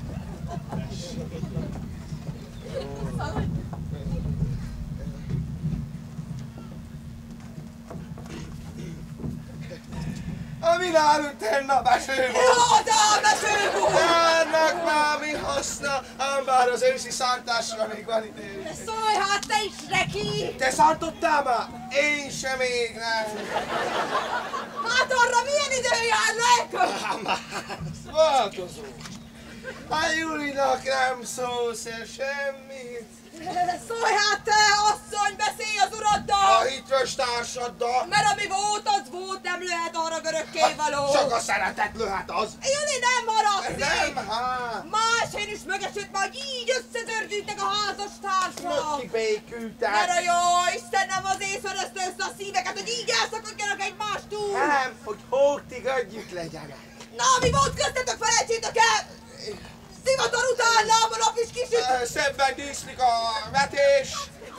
Ami nálunk tenne beső volt. Jó, de a beső volt! Ennek már mi haszna, ám bár az őszi szántásra még van idő. Szólj hát te is neki! Te szántottál már? Én sem még nem. Hát arra milyen idő jár le? Változó. A Julinak nem szólsz el semmit. Szólj hát te, asszony, beszélj az A uraddal! hitvös társaddal. Mert ami volt, az volt, nem lehet arra örökké való! Csak a szeretet löhet az. Juli nem haragszik! Nem, hát. Más én is megesett már, hogy így összedördültek a házas társak! Kibékültek. Mert a jó Isten nem azért szerezte össze a szíveket, hogy így elszakadjanak egymástól! Nem, hogy hótig együtt legyenek. Na, mi volt köztetek, felejtsétek el! Szivatar után, láb a nap is kisüt! Ö, Szebben díszlik a vetés.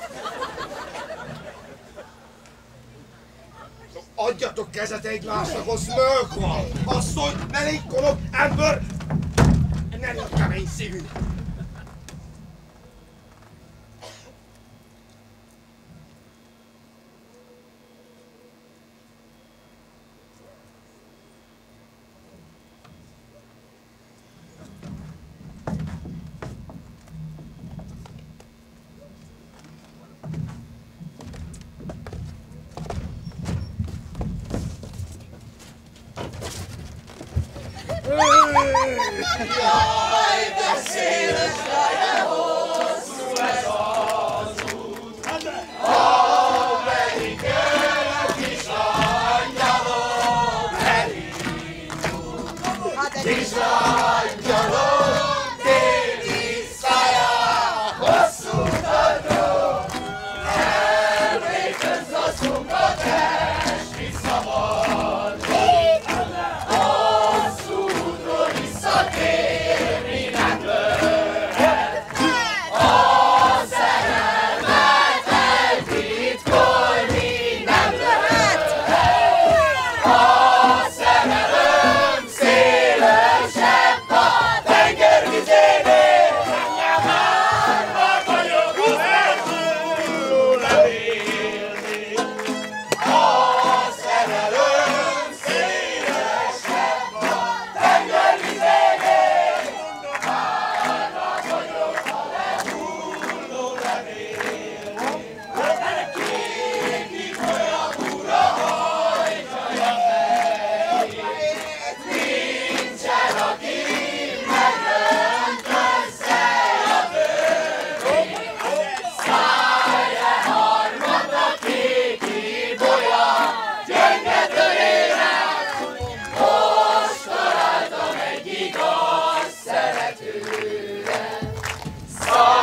Adjatok kezet egymásnak, az nők van. Asszony, ne légy kolok, ember. Ne légy kemény szívű. Jaj, de Szaj!